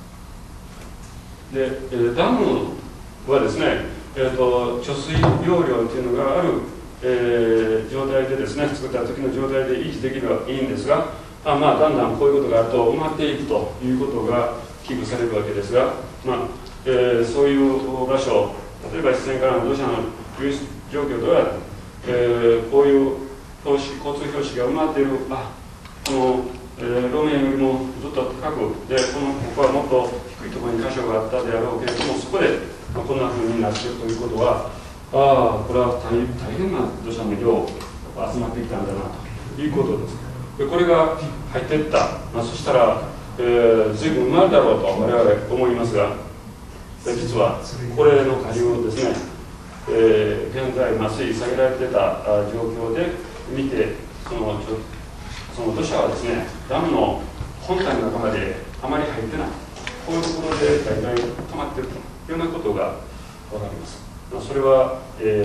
で、ダムはですね、貯水容量というのがある、状態でですね、作った時の状態で維持できればいいんですが、だんだんこういうことがあると埋まっていくということが危惧されるわけですが、そういう場所、例えば自然からの土砂の流出状況では、こういう交通標識が埋まっている、路面よりもずっと高くで、ここはもっと低いところに箇所があったであろうけれども、そこで、こんなふうになっているということは、これは大変な土砂の量が集まってきたんだなということです。 でこれが入っていった、そしたら、随分埋まるだろうと我々思いますが、実はこれの下流をですね、現在水位下げられてた状況で見て、その土砂はですね、ダムの本体の中まであまり入ってない、こういうところで大体溜まっているというようなことが分かります。それは、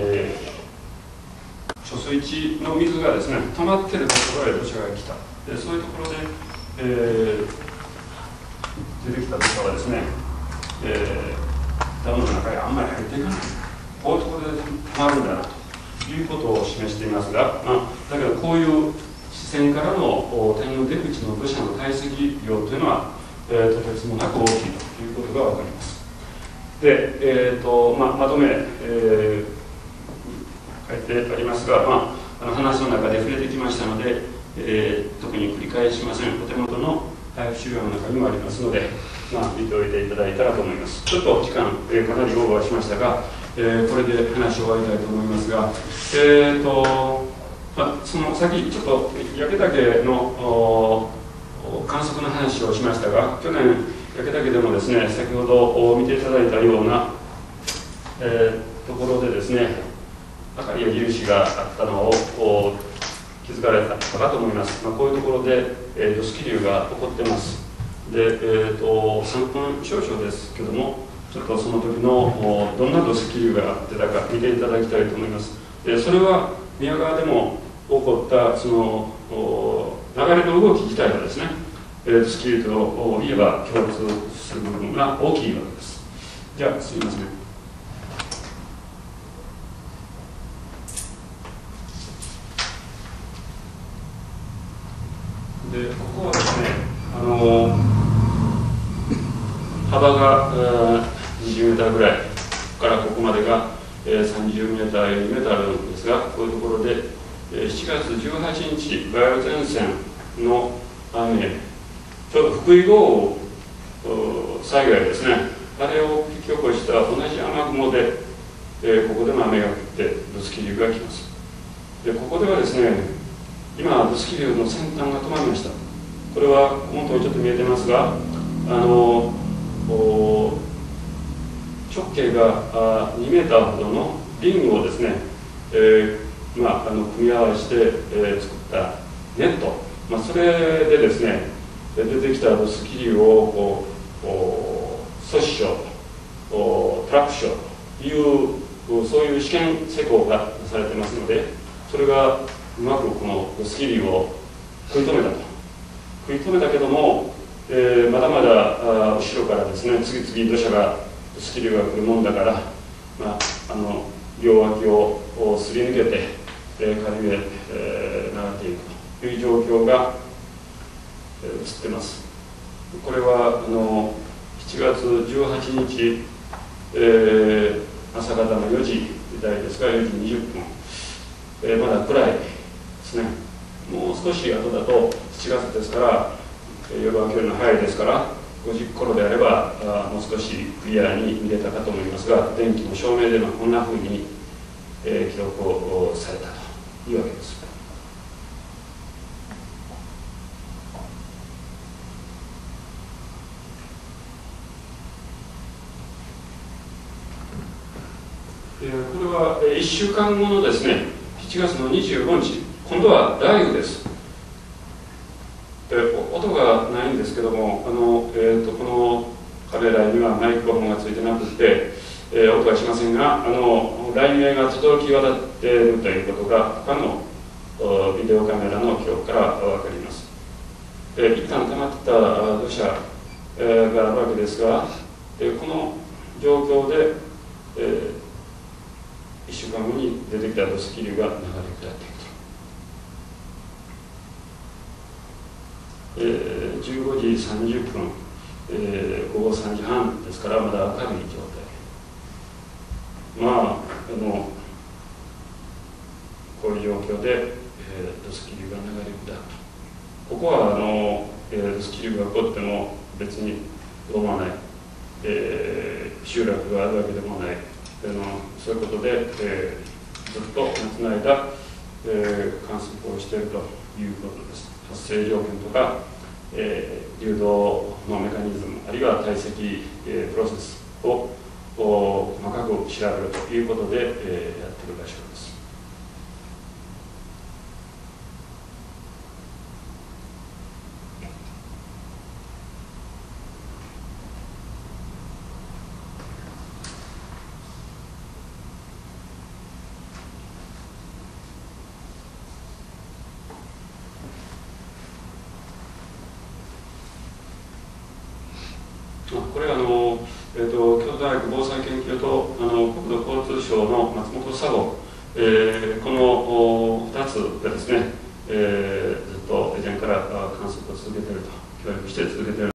貯水池の水がですね、溜まっているところへ土砂が来た。でそういうところで、出てきた土砂はですね、ダムの中へあんまり入っていかない、こういうところで溜まるんだなということを示していますが、だけどこういう視線からの谷の出口の土砂の堆積量というのは、とてつもなく大きいということが分かります。で、まとめ、書いてありますが、話の中で触れてきましたので、特に繰り返しません。お手元の配布資料の中にもありますので、見ておいていただいたらと思います。ちょっと時間、かなりオーバーしましたが、これで話を終わりたいと思いますが、その先、ちょっと焼岳の観測の話をしましたが、去年、焼岳でもですね、先ほど見ていただいたような、ところでですね、明かりや印があったのを気づかれたかと思います。こういうところで、土石流が起こってます。で、3分少々ですけども、ちょっとその時のどんな土石流があってたか見ていただきたいと思います。それは宮川でも起こったその流れの動き自体はですね、土石流といえば共通する部分が大きいわけです。じゃあすいません。でここはですね、幅が20メーターぐらいからここまでが30メーター、40メーターあるんですが、こういうところで7月18日、梅雨前線の雨、ちょうど福井豪雨災害ですね、あれを引き起こした同じ雨雲で、ここでも雨が降って土石流が来ます。でここではですね、今、土石流の先端が止まりました。これは本当にちょっと見えてますが、直径が2メーターほどのリングをですね、組み合わせて、作ったネット、それでですね、出てきた土石流を阻止しようと、トラップしようという、そういう試験施工がされてますので、それがうまくこの土石流を食い止めたと。食い止めたけども、まだまだ後ろからですね、次々土石流が来るもんだから、両脇をすり抜けて、下流へ、流れていくという状況が、映ってます。これは7月18日、朝方の4時台ですが、4時20分、まだ暗いですね。もう少し後だと7月ですから、夜明けるの早いですから、5時頃であればもう少しクリアに見れたかと思いますが、電気の照明でもこんなふうに、記録をされたというわけです。これは1週間後のですね、7月の25日、今度は雷雨です。音がないんですけども、このカメラにはマイクロフォンがついてなくて、音はしませんが、雷鳴が轟き渡っているということが、他のビデオカメラの記録から分かります。一旦溜まってた土砂があるわけですが、この状況で、1週間後に出てきた土石流が流れ下っていくと。15時30分、午後3時半ですから、まだ明るい状態。こういう状況で、土石流が流れ下ると。ここは土石流が起こっても別にどうもない、集落があるわけでもない、そういうことで、ずっと夏の間、観測をしているということです。 発生条件とか、流動のメカニズム、あるいは堆積、プロセスを細かく調べるということで、やっている場所です。これは京都大学防災研究と国土交通省の松本佐合、この2つがですね、ずっと以前から観測を続けていると、協力して続けている